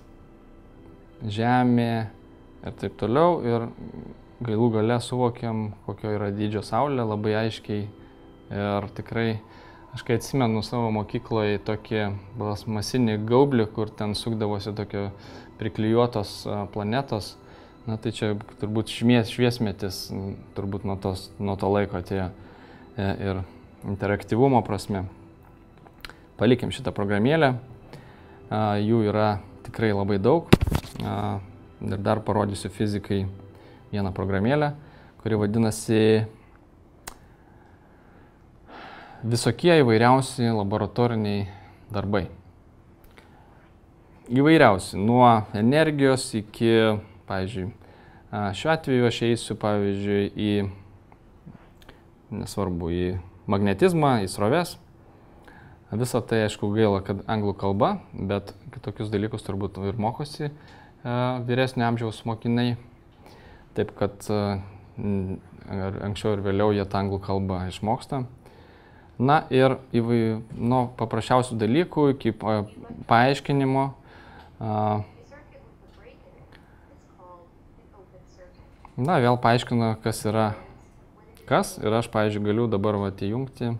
Žemė ir taip toliau. Ir galų gale suvokiam, kokio yra dydžio Saulė, labai aiškiai. Ir tikrai, aš kai atsimenu savo mokykloje tokį plastmasinį gaublį, kur ten sukdavosi tokio priklijuotos planetos. Na tai čia turbūt šviesmetis, turbūt nuo to laiko atėjo ir interaktyvumo prasme. Palikim šitą programėlę, jų yra tikrai labai daug. Ir dar parodysiu fizikai vieną programėlę, kuri vadinasi visokie įvairiausi laboratoriniai darbai. Įvairiausi, nuo energijos iki, pavyzdžiui, šiuo atveju aš eisiu, pavyzdžiui, nesvarbu, į magnetizmą, į sroves. Visą tai, aišku, gaila, kad anglų kalba, bet tokius dalykus turbūt ir mokosi vyresnio amžiaus mokiniai. Taip, kad anksčiau ir vėliau jie tą anglų kalbą išmoksta. Na ir nuo paprasčiausių dalykų iki paaiškinimo. Na, vėl paaiškinu, kas yra kas. Ir aš, pavyzdžiui, galiu dabar įjungti.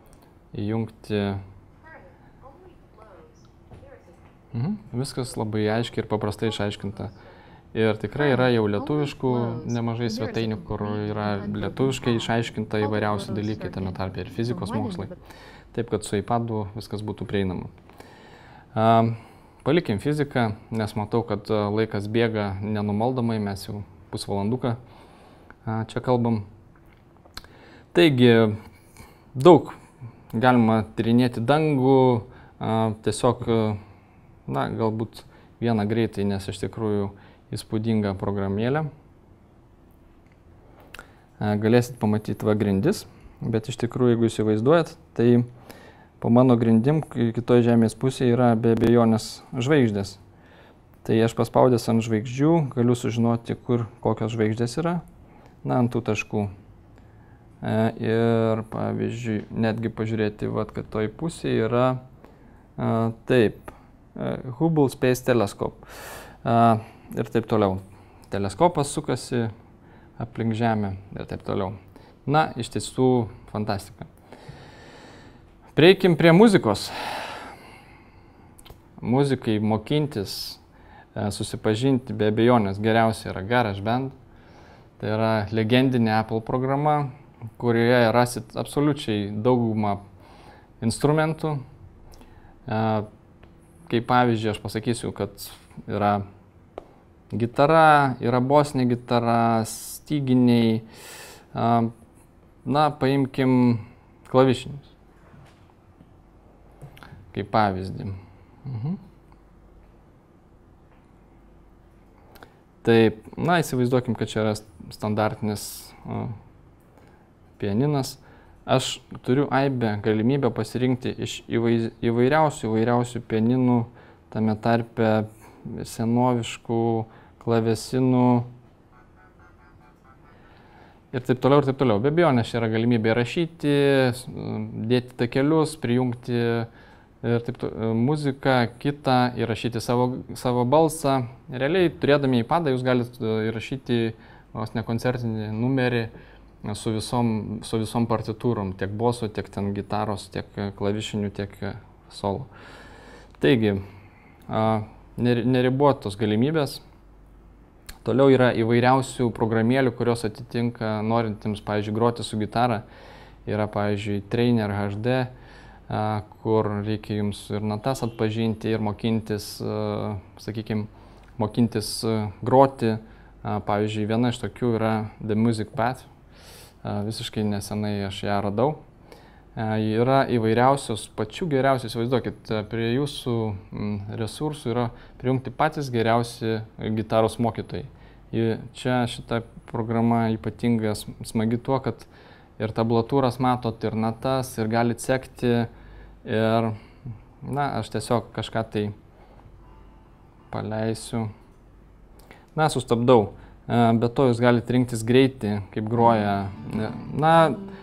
Viskas labai aiškiai ir paprastai išaiškinta. Ir tikrai yra jau lietuviškų nemažai svetainių, kur yra lietuviškai išaiškinta įvairiausi dalykai, tame tarpe ir fizikos mokslai. Taip, kad su iPadu viskas būtų prieinama. Palikim fiziką, nes matau, kad laikas bėga nenumaldomai, mes jau pusvalanduką čia kalbam. Taigi, daug galima tyrinėti dangų, tiesiog, na, galbūt vieną greitai, nes iš tikrųjų įspūdinga programėlė. Galėsit pamatyti grindis, bet iš tikrųjų, jeigu įsivaizduojat, tai po mano grindim kitoje žemės pusėje yra be abejonės žvaigždės. Tai aš paspaudęs ant žvaigždžių galiu sužinoti, kokios žvaigždės yra, na, ant tų taškų. Ir, pavyzdžiui, netgi pažiūrėti, kad toj pusėje yra taip, Hubble Space Telescope. Ir taip toliau. Teleskopas sukasi aplink Žemę ir taip toliau. Na, iš tiesų fantastika. Prieikim prie muzikos. muzikai mokintis, susipažinti, be abejonės geriausia yra GarageBand. Tai yra legendinė Apple programa, kurioje rasit absoliučiai daugumą instrumentų. Kaip pavyzdžiui, aš pasakysiu, kad yra gitara, yra bosinė gitara, styginiai. Na, paimkim klavišinius. Kaip pavyzdį. Taip, na, įsivaizduokim, kad čia yra standartinis pianinas. Aš turiu aibę galimybę pasirinkti iš įvairiausių pianinų, tame tarpe senoviškų klavesinų ir taip toliau, ir taip toliau. Be abejonės, čia yra galimybė rašyti, dėti takelius, prijungti ir taip muziką, kitą, įrašyti savo balsą. Realiai, turėdami iPadą, jūs galite įrašyti vos ne koncertinį numerį su visom partitūrom, tiek boso, tiek ten gitaros, tiek klavišinių, tiek solo. Taigi, neribotos galimybės. Toliau yra įvairiausių programėlių, kurios atitinka norintiems, pavyzdžiui, groti su gitara. Yra, pavyzdžiui, Trainer HD, kur reikia jums ir natas atpažinti ir mokintis, sakykime, groti. Pavyzdžiui, viena iš tokių yra The Music Pad. Visiškai nesenai aš ją radau. Yra įvairiausios, pačių geriausių, įsivaizduokit, prie jūsų resursų yra prijungti patys geriausi gitaros mokytojai. Čia šita programa ypatinga smagi tuo, kad ir tablatūras matot, ir natas, ir galite sekti. Ir, na, aš tiesiog kažką tai paleisiu. Na, sustabdau. Be to jūs galite rinktis greitį, kaip groja. Na,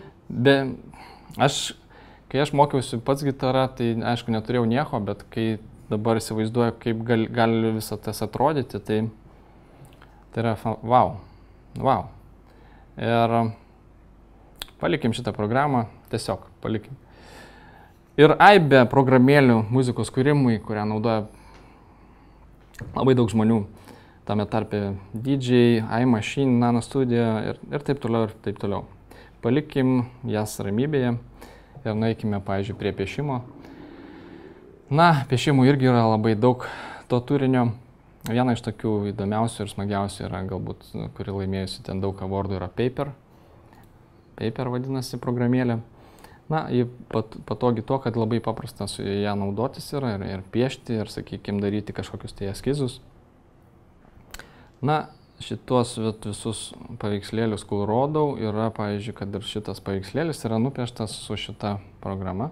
kai aš mokiausi pats gitarą, tai aišku neturėjau nieko, bet kai dabar įsivaizduoju, kaip gali visą tas atrodyti, tai yra wow. Ir palikim šitą programą, tiesiog palikim. Ir aibė programėlių muzikos kūrimui, kurią naudoja labai daug žmonių. Tame tarpe DJ, iMachine, Nano Studio ir taip toliau, ir taip toliau. Palikim jas ramybėje ir nueikime, pavyzdžiui, prie piešimo. Na, piešimų irgi yra labai daug to turinio. Viena iš tokių įdomiausių ir smagiausių yra galbūt, kuri laimėjusi ten daug awardų, yra Paper. Paper vadinasi programėlė. Na, ji patogi to, kad labai paprasta su ją naudotis yra ir piešti, ir, sakykime, daryti kažkokius tai eskizus. Na, šitos visus paveikslėlius, kur rodau, yra, pavyzdžiui, kad ir šitas paveikslėlis yra nupieštas su šita programa.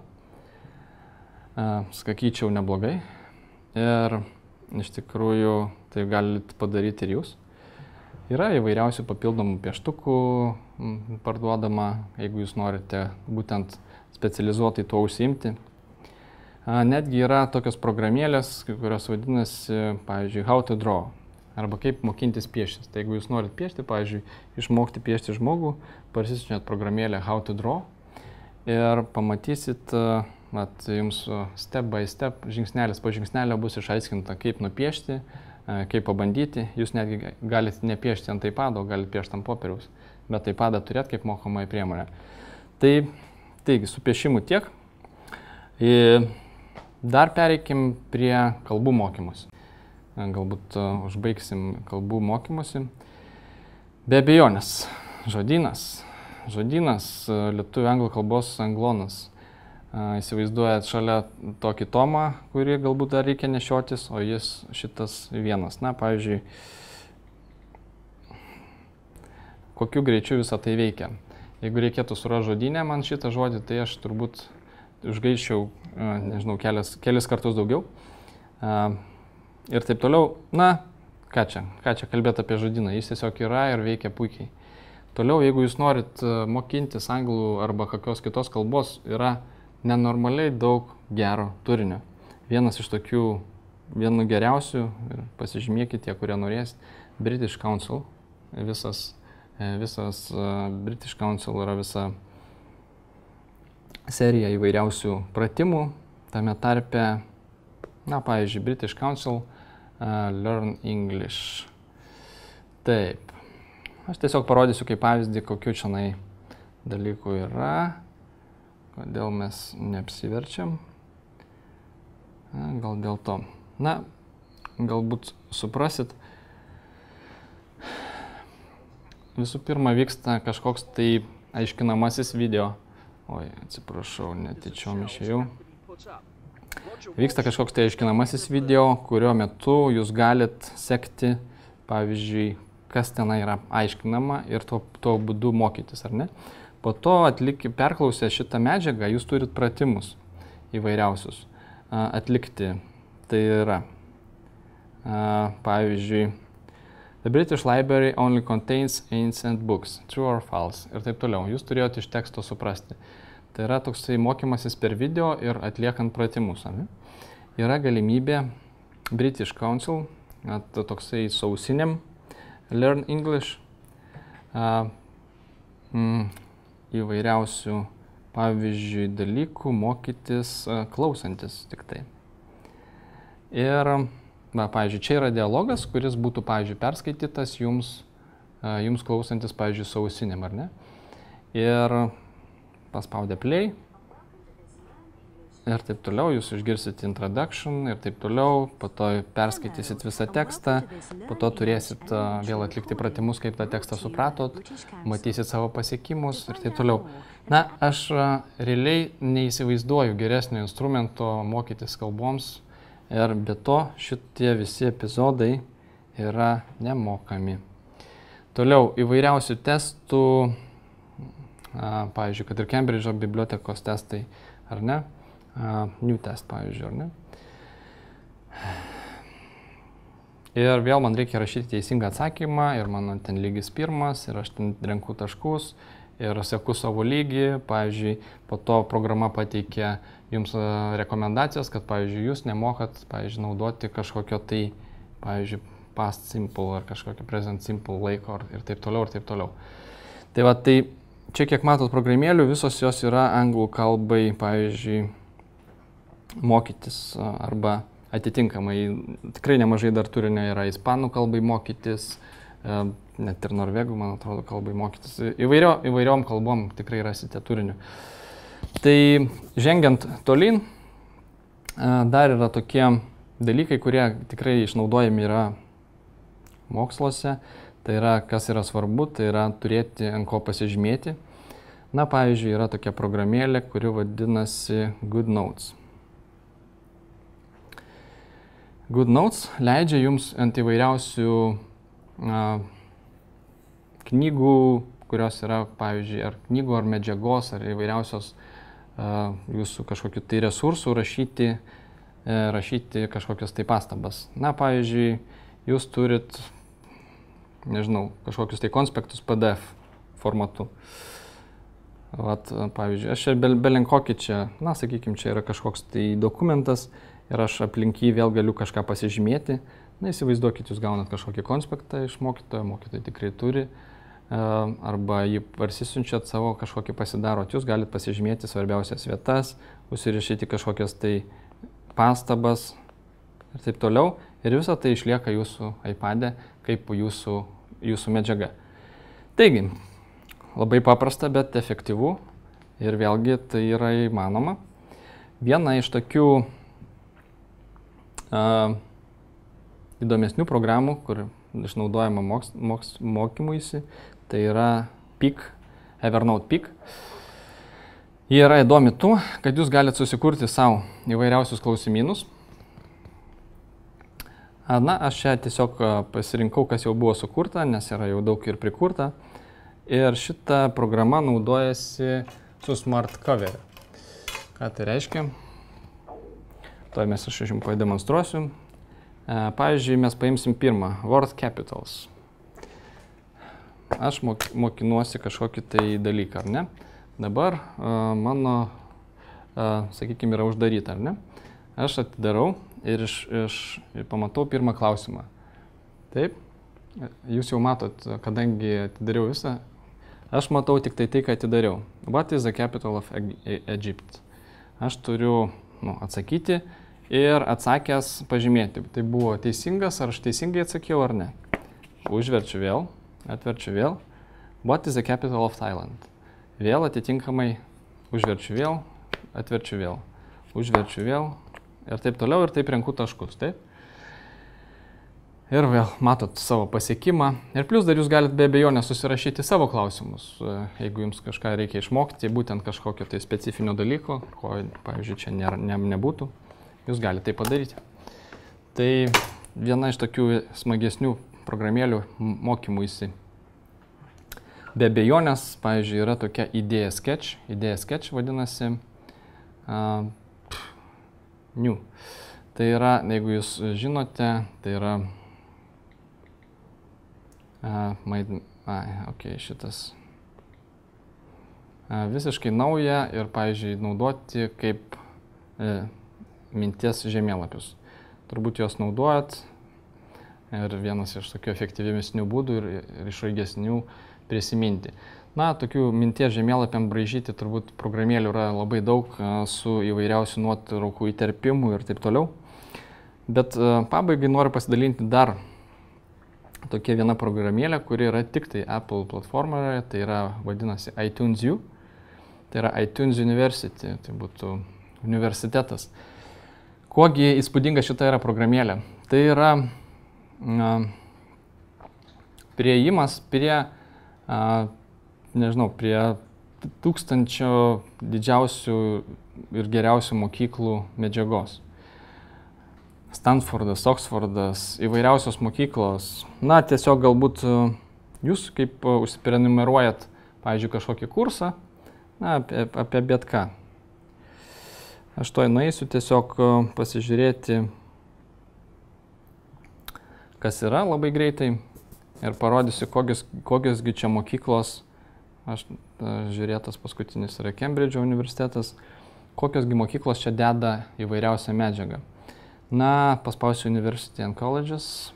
Sakyčiau, neblogai. Ir iš tikrųjų tai galite padaryti ir jūs. Yra įvairiausių papildomų pieštukų parduodama, jeigu jūs norite būtent specializuotai tuo užsiimti. Netgi yra tokios programėlės, kurios vadinasi, pavyzdžiui, How to Draw. Arba kaip mokintis pieštis. Tai jeigu jūs norit piešti, pavyzdžiui, išmokti piešti žmogų, parsisiunčiat programėlę How to Draw ir pamatysit, jums step by step, žingsnelis po žingsnelio bus išaiškinta, kaip nupiešti, kaip pabandyti. Jūs netgi galite nepiešti ant iPado, galite piešti ant popieriaus, bet iPadą turėt kaip mokomąją priemonę. Taigi, su piešimu tiek. Dar pereikim prie kalbų mokymosi. Galbūt užbaigsim kalbų mokymosi. Be abejonės, žodynas, lietuvių anglų kalbos anglonas. Įsivaizduojat šalia tokį tomą, kurį galbūt dar reikia nešiotis, o jis šitas vienas. Na, pavyzdžiui, kokiu greičiu visą tai veikia. Jeigu reikėtų surasti žodyne man šitą žodį, tai aš turbūt užgaiščiau, nežinau, kelis kartus daugiau. Ir taip toliau, na, ką čia kalbėti apie žodyną, jis tiesiog yra ir veikia puikiai. Toliau, jeigu jūs norit mokintis anglų arba kokios kitos kalbos, yra nenormaliai daug gero turinio. Vienas iš tokių, vienu geriausių, ir pasižymėkite tie, kurie norės, British Council. Visas British Council yra visa serija įvairiausių pratimų, tame tarpe Na, pavyzdžiui, British Council Learn English. Taip. Aš tiesiog parodysiu kaip pavyzdį, kokiu čianai dalykų yra. Kodėl mes neapsiverčiam. Gal dėl to. Na, galbūt suprasit. Visų pirma, vyksta kažkoks tai aiškinamasis video. Oi, atsiprašau, netyčiom išėjau. Vyksta kažkoks tai aiškinamasis video, kurio metu jūs galit sekti, pavyzdžiui, kas tenai yra aiškinama ir tuo būdu mokytis, ar ne? Po to perklausę šitą medžiagą, jūs turit pratimus įvairiausius atlikti. Tai yra, pavyzdžiui, The British Library only contains ancient books, true or false, ir taip toliau. Jūs turėjote iš teksto suprasti. Tai yra toksai mokymasis per video ir atliekant pratimus. Yra galimybė British Council, toksai sausiniam Learn English, įvairiausių, pavyzdžiui, dalykų mokytis klausantis tik tai. Ir, pavyzdžiui, čia yra dialogas, kuris būtų, pavyzdžiui, perskaitytas jums klausantis, pavyzdžiui, sausiniam, ar ne? Ir paspaudę play ir taip toliau, jūs išgirsit introduction ir taip toliau, po to perskaitysit visą tekstą, po to turėsit vėl atlikti pratimus, kaip tą tekstą supratot, matysit savo pasiekimus ir taip toliau. Na, aš realiai neįsivaizduoju geresnio instrumento mokytis kalboms ir be to šitie visi epizodai yra nemokami. Toliau, įvairiausių testų, pavyzdžiui, kad ir Cambridge'o bibliotekos testai, ar ne? New test, pavyzdžiui, ar ne? Ir vėl man reikia rašyti teisingą atsakymą ir mano ten lygis 1 ir aš ten renku taškus ir seku savo lygį. Pavyzdžiui, po to programa pateikia jums rekomendacijas, kad, pavyzdžiui, jūs nemokat, pavyzdžiui, naudoti kažkokio tai, pavyzdžiui, past simple ar kažkokio present simple laiko ir taip toliau ir taip toliau. Tai va, tai čia kiek matot programėlių, visos jos yra anglų kalbai, pavyzdžiui, mokytis arba atitinkamai. Tikrai nemažai dar turinio yra ispanų kalbai mokytis, net ir norvegų, man atrodo, kalbai mokytis. Įvairiom kalbom tikrai rasite turinio. Tai žengiant tolyn, dar yra tokie dalykai, kurie tikrai išnaudojami yra moksluose. Tai yra, kas yra svarbu, tai yra turėti ant ko pasižymėti. Na, pavyzdžiui, yra tokia programėlė, kuri vadinasi GoodNotes. GoodNotes leidžia jums ant įvairiausių knygų, kurios yra, pavyzdžiui, ar knygų, ar medžiagos, ar įvairiausios jūsų kažkokių tai resursų rašyti kažkokias tai pastabas. Na, pavyzdžiui, jūs turit, nežinau, kažkokius tai konspektus PDF formatu. Vat, pavyzdžiui, aš čia belenkokį čia, na, sakykime, čia yra kažkoks tai dokumentas ir aš aplink jį vėl galiu kažką pasižymėti. Na, įsivaizduokit, jūs gaunat kažkokį konspektą iš mokytojo, mokytojai tikrai turi, arba jį parsisiunčiat savo kažkokį pasidarot. Jūs galite pasižymėti svarbiausias vietas, užsirašyti kažkokias tai pastabas ir taip toliau. Ir visą tai išlieka jūsų iPad'e kaip jūsų medžiaga. Taigi, labai paprasta, bet efektyvu ir vėlgi tai yra įmanoma. Viena iš tokių įdomesnių programų, kur išnaudojama mokymuisi, tai yra Peak, Evernote Peak. Jie yra įdomi tuo, kad jūs galite susikurti savo įvairiausius klausimynus. Na, aš čia tiesiog pasirinkau, kas jau buvo sukurta, nes yra jau daug ir prikurta. Ir šita programa naudojasi su Smart Cover. Ką tai reiškia? To mes aš jums pademonstruosiu. Pavyzdžiui, mes paimsim pirmą, Word Capitals. Aš mokinuosi kažkokį tai dalyką, ar ne? Dabar mano, sakykime, yra uždaryta, ar ne? Aš atidarau ir pamatau pirmą klausimą. Taip, jūs jau matot, kadangi atidariau visą, aš matau tik tai, ką atidariau. What is the capital of Egypt? Aš turiu atsakyti ir atsakęs pažymėti, tai buvo teisingas, ar aš teisingai atsakiau ar ne. Užverčiu vėl, atverčiu vėl. What is the capital of Thailand? Vėl atitinkamai užverčiu vėl, atverčiu vėl, užverčiu vėl ir taip toliau ir taip renku taškus, taip? Ir vėl matot savo pasiekimą. Ir plus dar jūs galite be abejonės susirašyti savo klausimus, jeigu jums kažką reikia išmokti, būtent kažkokio tai specifinio dalyko, ko, pavyzdžiui, čia nebūtų, jūs galite tai padaryti. Tai viena iš tokių smagesnių programėlių mokymuisi. Be abejonės, pavyzdžiui, yra tokia idėja sketch. Idėja sketch vadinasi new. Tai yra, jeigu jūs žinote, tai yra šitas visiškai nauja ir, pavyzdžiui, naudoti kaip minties žemėlapius. Turbūt juos naudojat ir vienas iš tokių efektyvesnių būdų ir išraigesnių prisiminti. Na, tokių minties žemėlapiam braižyti turbūt programėlių yra labai daug su įvairiausių nuotraukų įterpimų ir taip toliau. Bet pabaigai noriu pasidalinti dar tokia viena programėlė, kuri yra tik tai Apple platformoje, tai yra vadinasi iTunes U, tai yra iTunes University, tai būtų universitetas. Kuogi įspūdinga šita yra programėlė? Tai yra priėjimas prie prie 1000 didžiausių ir geriausių mokyklų medžiagos. Stanfordas, Oksfordas, įvairiausios mokyklos. Na, tiesiog galbūt jūs kaip užsiprenumeruojat, pavyzdžiui, kažkokį kursą, na, apie bet ką. Aš to nueisiu tiesiog pasižiūrėti, kas yra labai greitai. Ir parodysiu, kokiosgi čia mokyklos, aš žiūrėtas paskutinis yra Kembridžo universitetas, kokiosgi mokyklos čia deda įvairiausią medžiagą. Na, paspausiu University and Colleges.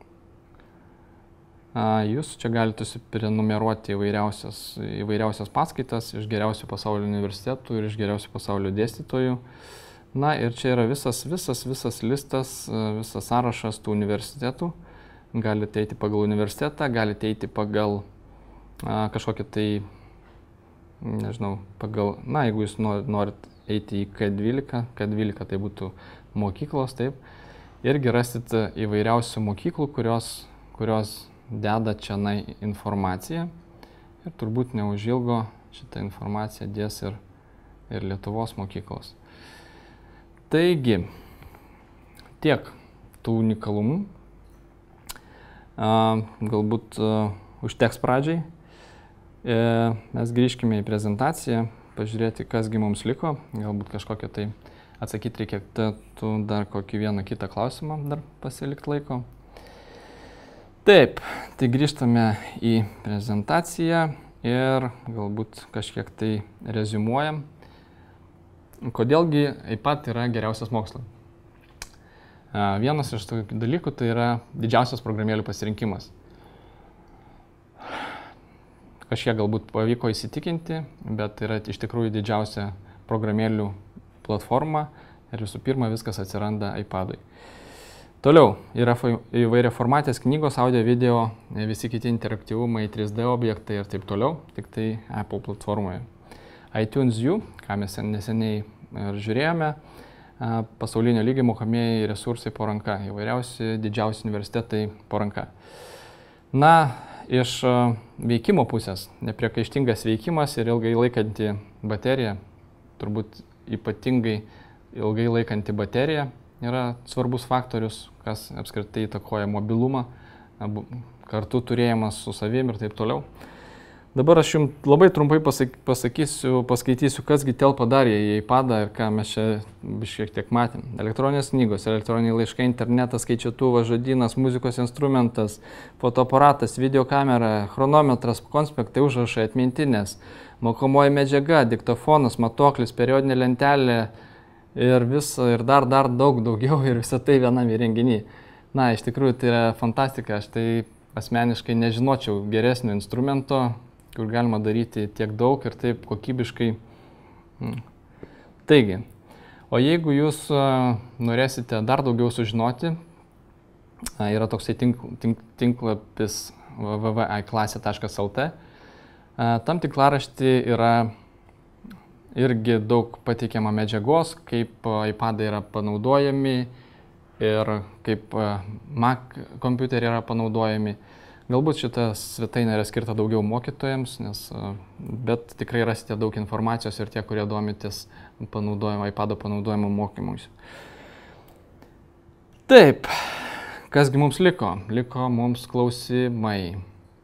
Jūs čia galite prenumeruoti įvairiausias paskaitas iš geriausių pasaulio universitetų ir iš geriausių pasaulio dėstytojų. Na, ir čia yra visas listas, visas sąrašas tų universitetų. Galite eiti pagal universitetą, galite eiti pagal kažkokią tai, nežinau, jeigu jūs norit eiti į K12 tai būtų mokyklos, taip, irgi rasit įvairiausių mokyklų, kurios deda čia informaciją ir turbūt neužilgo šitą informaciją dės ir Lietuvos mokyklos. Taigi, tiek tų unikalumų. Galbūt užteks pradžiai. Mes grįžkime į prezentaciją, pažiūrėti, kasgi mums liko. Galbūt kažkokią tai atsakyti reikėtų dar kokį vieną kitą klausimą dar pasilikti laiko. Taip, tai grįžtame į prezentaciją ir galbūt kažkiek tai reziumuojam. Kodėlgi iPad yra geriausias mokslas? Vienas iš tokių dalykų tai yra didžiausias programėlių pasirinkimas. Kažkiek galbūt pavyko įsitikinti, bet tai yra iš tikrųjų didžiausia programėlių platforma ir visų pirma viskas atsiranda iPad'ui. Toliau yra įvairiaformatės knygos, audio, video, visi kiti interaktyvumai, 3D objektai ir taip toliau, tik tai Apple platformoje. iTunes U, ką mes neseniai žiūrėjome, pasaulinio lygio mokamieji resursai po ranka, įvairiausi didžiausi universitetai po ranka. Na, iš veikimo pusės, nepriekaištingas veikimas ir ilgai laikanti baterija, turbūt ypatingai ilgai laikanti baterija yra svarbus faktorius, kas apskritai įtakoja mobilumą, kartu turėjimas su savim ir taip toliau. Dabar aš jums labai trumpai paskaitysiu, kasgi telpa dar į iPad'ą ir ką mes čia šiek tiek matėm. Elektroninės knygos, elektroniniai laiškai, internetas, skaičiuotuvas, žodynas, muzikos instrumentas, fotoaparatas, videokamera, chronometras, konspektai, užrašai, atmintinės, mokomoji medžiaga, diktofonas, matuoklis, periodinė lentelė ir dar daug daugiau ir visą tai vienam įrenginy. Na, iš tikrųjų tai yra fantastika, aš tai asmeniškai nežinočiau geresnio instrumento, kur galima daryti tiek daug ir taip kokybiškai. Taigi, O jeigu jūs norėsite dar daugiau sužinoti, yra toksai tinklapis www.iClass.lt. Tam tinklaraštį yra irgi daug pateikiama medžiagos, kaip iPadai yra panaudojami ir kaip Mac kompiuteriai yra panaudojami. Galbūt šita svetainė yra skirta daugiau mokytojams, bet tikrai rasite daug informacijos ir tie, kurie domitės iPado panaudojimo mokymuisi. Taip, kasgi mums liko? Liko mums klausimai.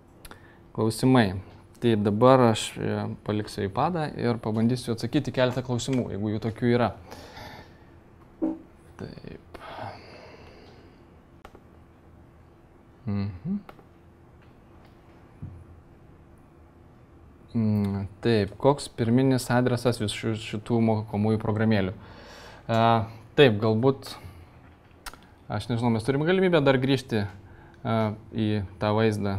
Tai dabar aš paliksiu iPadą ir pabandysiu atsakyti keletą klausimų, jeigu jų tokių yra. Taip. Taip, koks pirminis adresas visų šitų mokomųjų programėlių? Taip, galbūt, aš nežinau, mes turim galimybę dar grįžti į tą vaizdą,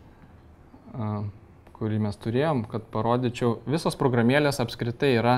kurį mes turėjom, kad parodyčiau. Visos programėlės apskritai yra,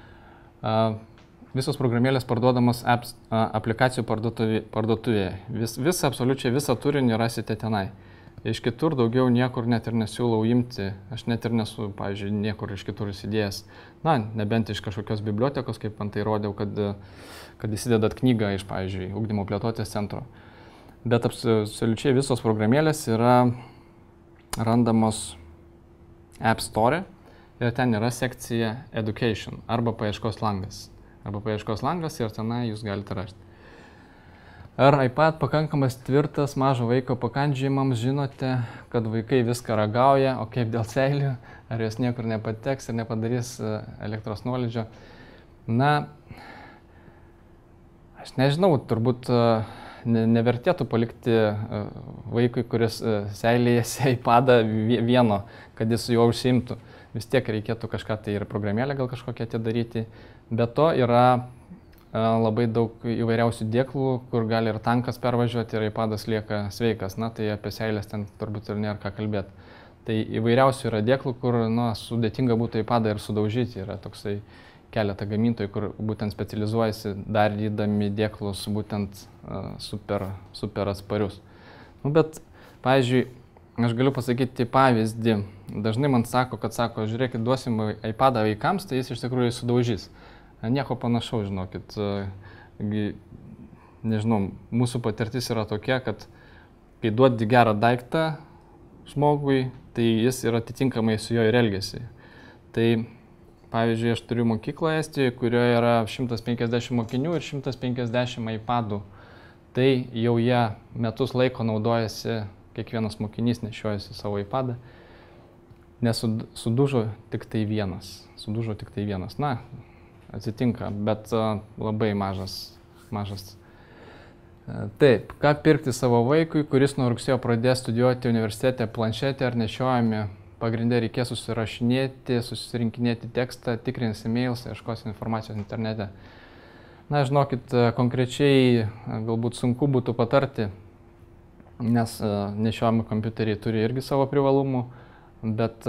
visos programėlės parduodamas aplikacijų parduotuvėje. Absoliučiai visą turinį rasite tenai. Iš kitur daugiau niekur net ir nesiūlau imti. Aš net ir nesu, pavyzdžiui, niekur iš kitur įsidėjęs. Na, nebent iš kažkokios bibliotekos, kaip man tai rodėjau, kad įsidedat knygą iš, pavyzdžiui, ugdymo plėtotės centro. Bet absoliučiai visos programėlės yra randamos App Store ir ten yra sekcija Education arba paieškos langas. Ir tenai jūs galite rasti. Ar iPad pakankamas tvirtas mažo vaiko pakandžiojimams? Žinote, kad vaikai viską ragauja, o kaip dėl seilių? Ar jos niekur nepateks ir nepadarys elektros nuolydžio? Na, aš nežinau, turbūt nevertėtų palikti vaikui, kuris seilėjasi iPadą vieno, kad jis su juo užsiimtų. Vis tiek reikėtų kažką tai ir programėlę gal kažkokią atidaryti. Be to yra labai daug įvairiausių dėklų, kur gali ir tankas pervažiuoti ir iPadas lieka sveikas. Na, tai apie seilės ten turbūt ir nėra ką kalbėti. Tai įvairiausių yra dėklų, kur sudėtinga būtų iPadą ir sudaužyti. Yra toksai keletą gamintojų, kur būtent specializuojasi darydami dėklus būtent super atsparius. Bet, pavyzdžiui, aš galiu pasakyti pavyzdį. Dažnai man sako, žiūrėkit, duosim iPadą vaikams, tai jis iš tikrųjų sudaužys. Nieko panašaus, žinokit. Nežinau, mūsų patirtis yra tokia, kad kai duodi gerą daiktą žmogui, tai jis ir atitinkamai su juo ir elgiasi. Tai, pavyzdžiui, aš turiu mokyklą Estijoje, kurioje yra 150 mokinių ir 150 iPadų. Tai jau jie metus laiko naudojasi, kiekvienas mokinys nešiojasi savo iPadą, nes sudužo tik tai vienas. Na, atsitinka, bet labai mažas. Taip, ką pirkti savo vaikui, kuris nuo rugsėjo pradės studijuoti universitete, planšetę ar nešiojami? Pagrindė reikės susirašinėti, susirinkinėti tekstą, tikrinti e-mails, ieškos informacijos internete. Na, žinokit, konkrečiai galbūt sunku būtų patarti, nes nešiojami kompiuteriai turi irgi savo privalumų, bet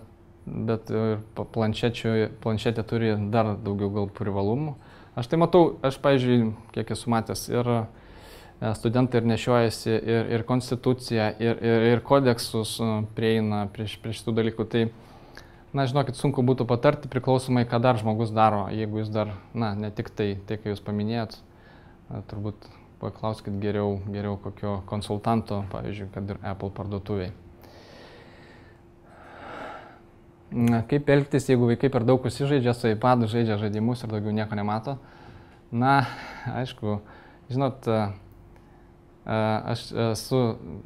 planšetė turi dar daugiau gal privalumų. Aš tai matau, pavyzdžiui, kiek esu matęs, ir studentai ir nešiojasi, ir konstituciją, ir kodeksus prieina prie šitų dalykų. Tai, na, žinokit, sunku būtų patarti priklausomai, ką dar žmogus daro. Jeigu jūs dar, ne tik tai, ką jūs paminėjot, turbūt paklauskit geriau kokio konsultanto, pavyzdžiui, kad ir Apple parduotuviai. Kaip elgtis, jeigu vaikai per daug užsižaidžia su iPadu, žaidžia žaidimus ir daugiau nieko nemato? Na, aišku, žinot, aš esu,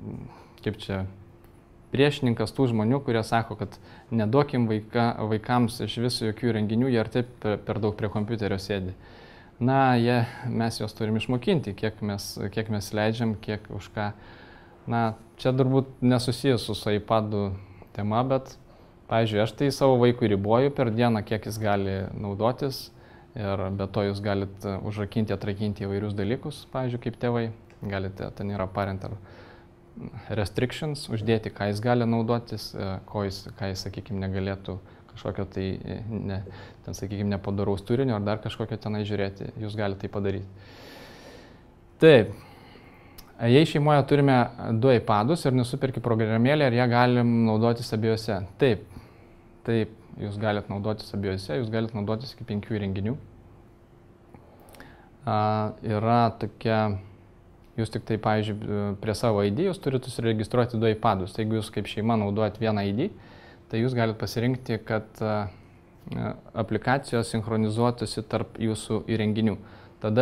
priešininkas tų žmonių, kurie sako, kad neduokim vaikams iš visų jokių renginių, jie ir taip per daug prie kompiuterio sėdi. Na, mes juos turim išmokinti, kiek mes leidžiam, kiek už ką. Na, čia turbūt nesusijęs su iPadu tema, bet pavyzdžiui, aš tai savo vaikui riboju per dieną, kiek jis gali naudotis ir be to jūs galite užrakinti, atrakinti įvairius dalykus, pavyzdžiui, kaip tėvai. Galite, ten yra parental restrictions, uždėti, ką jis gali naudotis, ką jis, sakykime, negalėtų kažkokio tai, ten sakykime, nepadaraus turinio ar dar kažkokio tenai žiūrėti, jūs galite tai padaryti. Taip, jei šeimoje turime 2 iPadus ir nusipirki programėlę ir ją galim naudotis abiejose. Taip, jūs galite naudotis abiejose, jūs galite naudotis iki 5 įrenginių. Yra tokia, jūs tik tai, pavyzdžiui, prie savo ID jūs turite susiregistruoti 2 iPadus. Tai jeigu jūs kaip šeima naudojat vieną ID, tai jūs galite pasirinkti, kad aplikacijos sinchronizuotųsi tarp jūsų įrenginių. Tada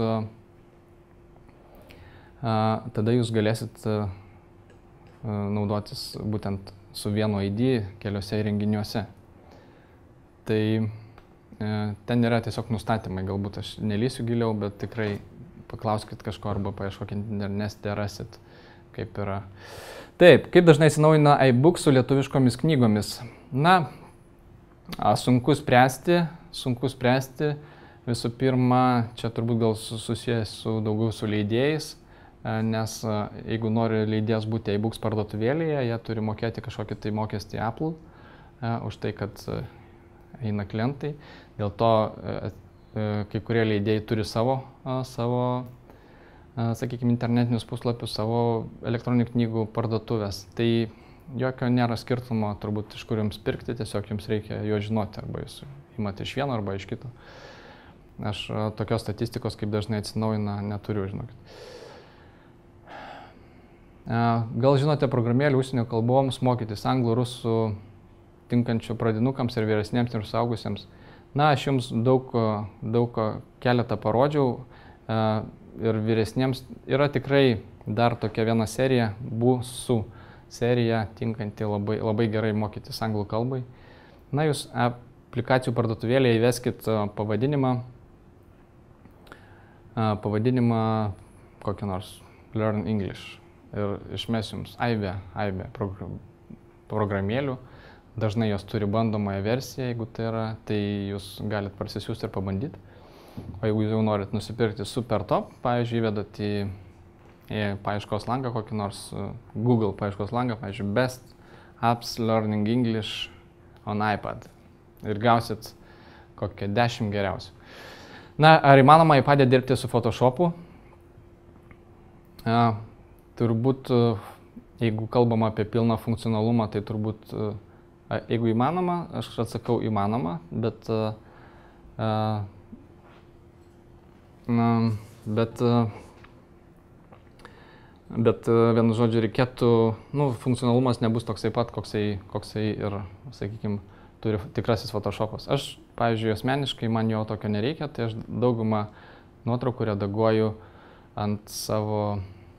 jūs galėsit naudotis būtent su vienu ID keliose įrenginiuose. Tai ten yra tiesiog nustatymai, galbūt aš nelysiu giliau, bet tikrai paklauskit kažko arba paieškokit internete, rasit, kaip yra. Taip, kaip dažnai atsinaujina iBook su lietuviškomis knygomis? Na, sunku spręsti. Visų pirma, čia turbūt gal susijęs daugiau su leidėjais, nes jeigu nori leidėjas būti iBooks parduotuvėlėje, jie turi mokėti kažkokį tai mokestį Apple už tai, kad eina klientai. Dėl to kai kurie leidėjai turi savo, sakykime, internetinius puslapius, savo elektroninių knygų parduotuvės. Tai jokio nėra skirtumo turbūt iš kur jums pirkti, tiesiog jums reikia jo žinoti, arba jūs imate iš vieno arba iš kito. Aš tokios statistikos, kaip dažnai atsinaujina, neturiu, žinokit. Gal žinote programėlių užsienio kalboms mokytis anglų, rusų, tinkančių pradinukams ir vyresniems ir suaugusiems? Na, aš jums daug keletą parodžiau ir vyresniems yra tikrai dar tokia viena serija, BUSU serija, tinkanti labai gerai mokytis anglų kalbai. Na, jūs aplikacijų parduotuvėlėje įveskit pavadinimą kokį nors Learn English ir išmes jums aibę programėlių. Dažnai jos turi bandomąją versiją, jeigu tai yra, tai jūs galite parsisiųsti ir pabandyti. O jeigu jau norit nusipirkti super top, pavyzdžiui, įvedat į paieškos langą kokį nors Google paieškos langą, pavyzdžiui, Best Apps Learning English on iPad. Ir gausit kokią 10 geriausių. Na, ar įmanoma iPad'e dirbti su Photoshopu? Turbūt, jeigu kalbama apie pilną funkcionalumą, tai turbūt, jeigu įmanoma, aš atsakau įmanoma, bet vienu žodžiu reikėtų, funkcionalumas nebus toksai pat, koksai ir, sakykime, turi tikrasis Photoshopas. Aš, pavyzdžiui, asmeniškai man jo tokio nereikia, tai aš daugumą nuotraukų redaguoju ant savo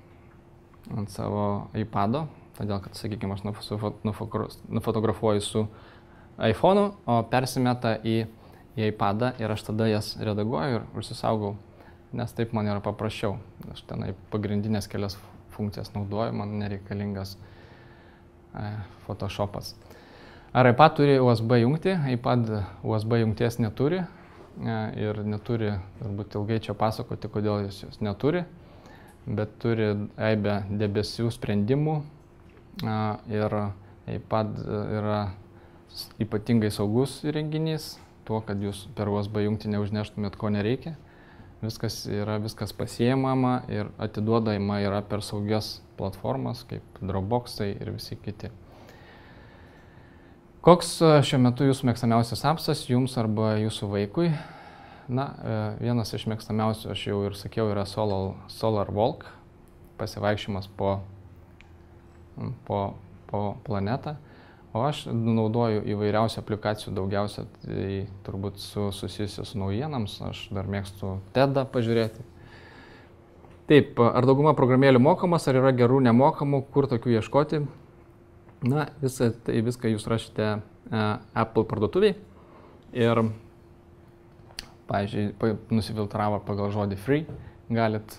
iPad'o, todėl kad, sakykime, aš nufotografuoju su iPhone'u, o persimeta į iPad'ą ir aš tada jas redaguoju ir užsisaugau, nes taip man yra paprasčiau. Aš tenai pagrindinės kelias funkcijas naudoju, man nereikalingas Photoshopas. Ar iPad turi USB jungtį? iPad USB jungties neturi ir neturi, turbūt ilgai čia pasakoti, kodėl jis jos neturi, bet turi aibę debesių sprendimų ir iPad yra ypatingai saugus įrenginys, tuo, kad jūs per USB jungtį neužneštumėt, ko nereikia. Viskas pasiėmama ir atiduodama yra per saugias platformas, kaip Dropbox'ai ir visi kiti. Koks šiuo metu jūsų mėgstamiausias appsas jums arba jūsų vaikui? Na, vienas iš mėgstamiausių, aš jau ir sakiau, yra Solar Walk, pasivaikščiojimas po planetą. O aš naudoju įvairiausių aplikacijų, daugiausia tai turbūt susijusios su naujienams, aš dar mėgstu TED'ą pažiūrėti. Taip, ar dauguma programėlių mokamas, ar yra gerų nemokamų, kur tokių ieškoti? Na, viską jūs rašite Apple parduotuviai ir, pavyzdžiui, nusifiltravo pagal žodį free, galit.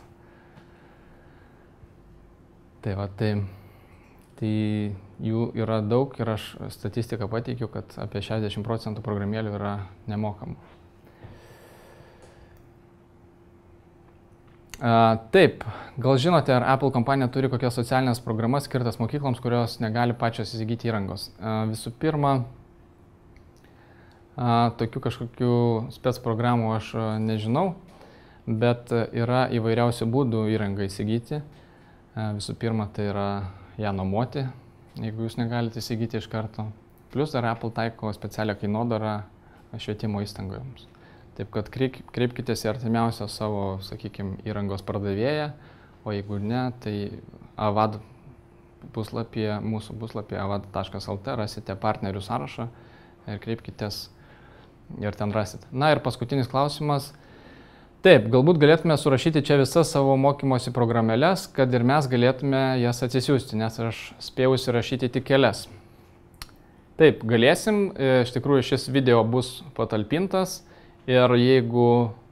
Tai jų yra daug ir aš statistiką pateikiu, kad apie 60% programėlių yra nemokamų. Taip, gal žinote, ar Apple kompanija turi kokias socialinės programas skirtas mokykloms, kurios negali pačios įsigyti įrangos? Visų pirma, Tokių kažkokių spec programų aš nežinau, bet yra įvairiausių būdų įrangą įsigyti. Visų pirma, tai yra ją nuomoti, jeigu jūs negalite įsigyti iš karto. Plus dar Apple taiko specialią kainodarą švietimo įstaigoms. Taip kad kreipkitės į artimiausią savo, sakykime, įrangos pardavėją, o jeigu ne, tai Avad puslapyje, mūsų puslapyje avad.lt rasite partnerių sąrašą ir kreipkitės ir ten rasit. Na ir paskutinis klausimas. Taip, galbūt galėtume surašyti čia visas savo mokymosi programėlės, kad ir mes galėtume jas atsisiųsti, nes aš spėjau įsirašyti tik kelias. Taip, galėsim, iš tikrųjų šis video bus patalpintas ir jeigu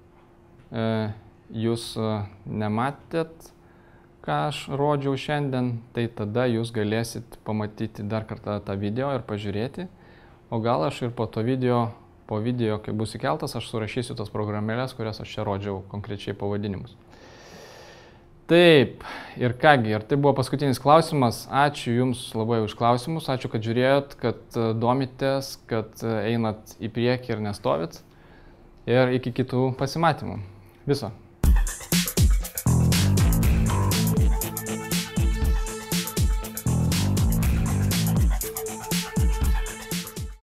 jūs nematėt, ką aš rodžiau šiandien, tai tada jūs galėsit pamatyti dar kartą tą video ir pažiūrėti, o gal aš ir po video, kai bus įkeltas, aš surašysiu tas programėlės, kurias aš čia rodžiau konkrečiai pavadinimus. Taip, ir kągi, ir tai buvo paskutinis klausimas. Ačiū Jums labai už klausimus, ačiū, kad žiūrėjot, kad domitės, kad einat į priekį ir nestovit. Ir iki kitų pasimatymų. Viso.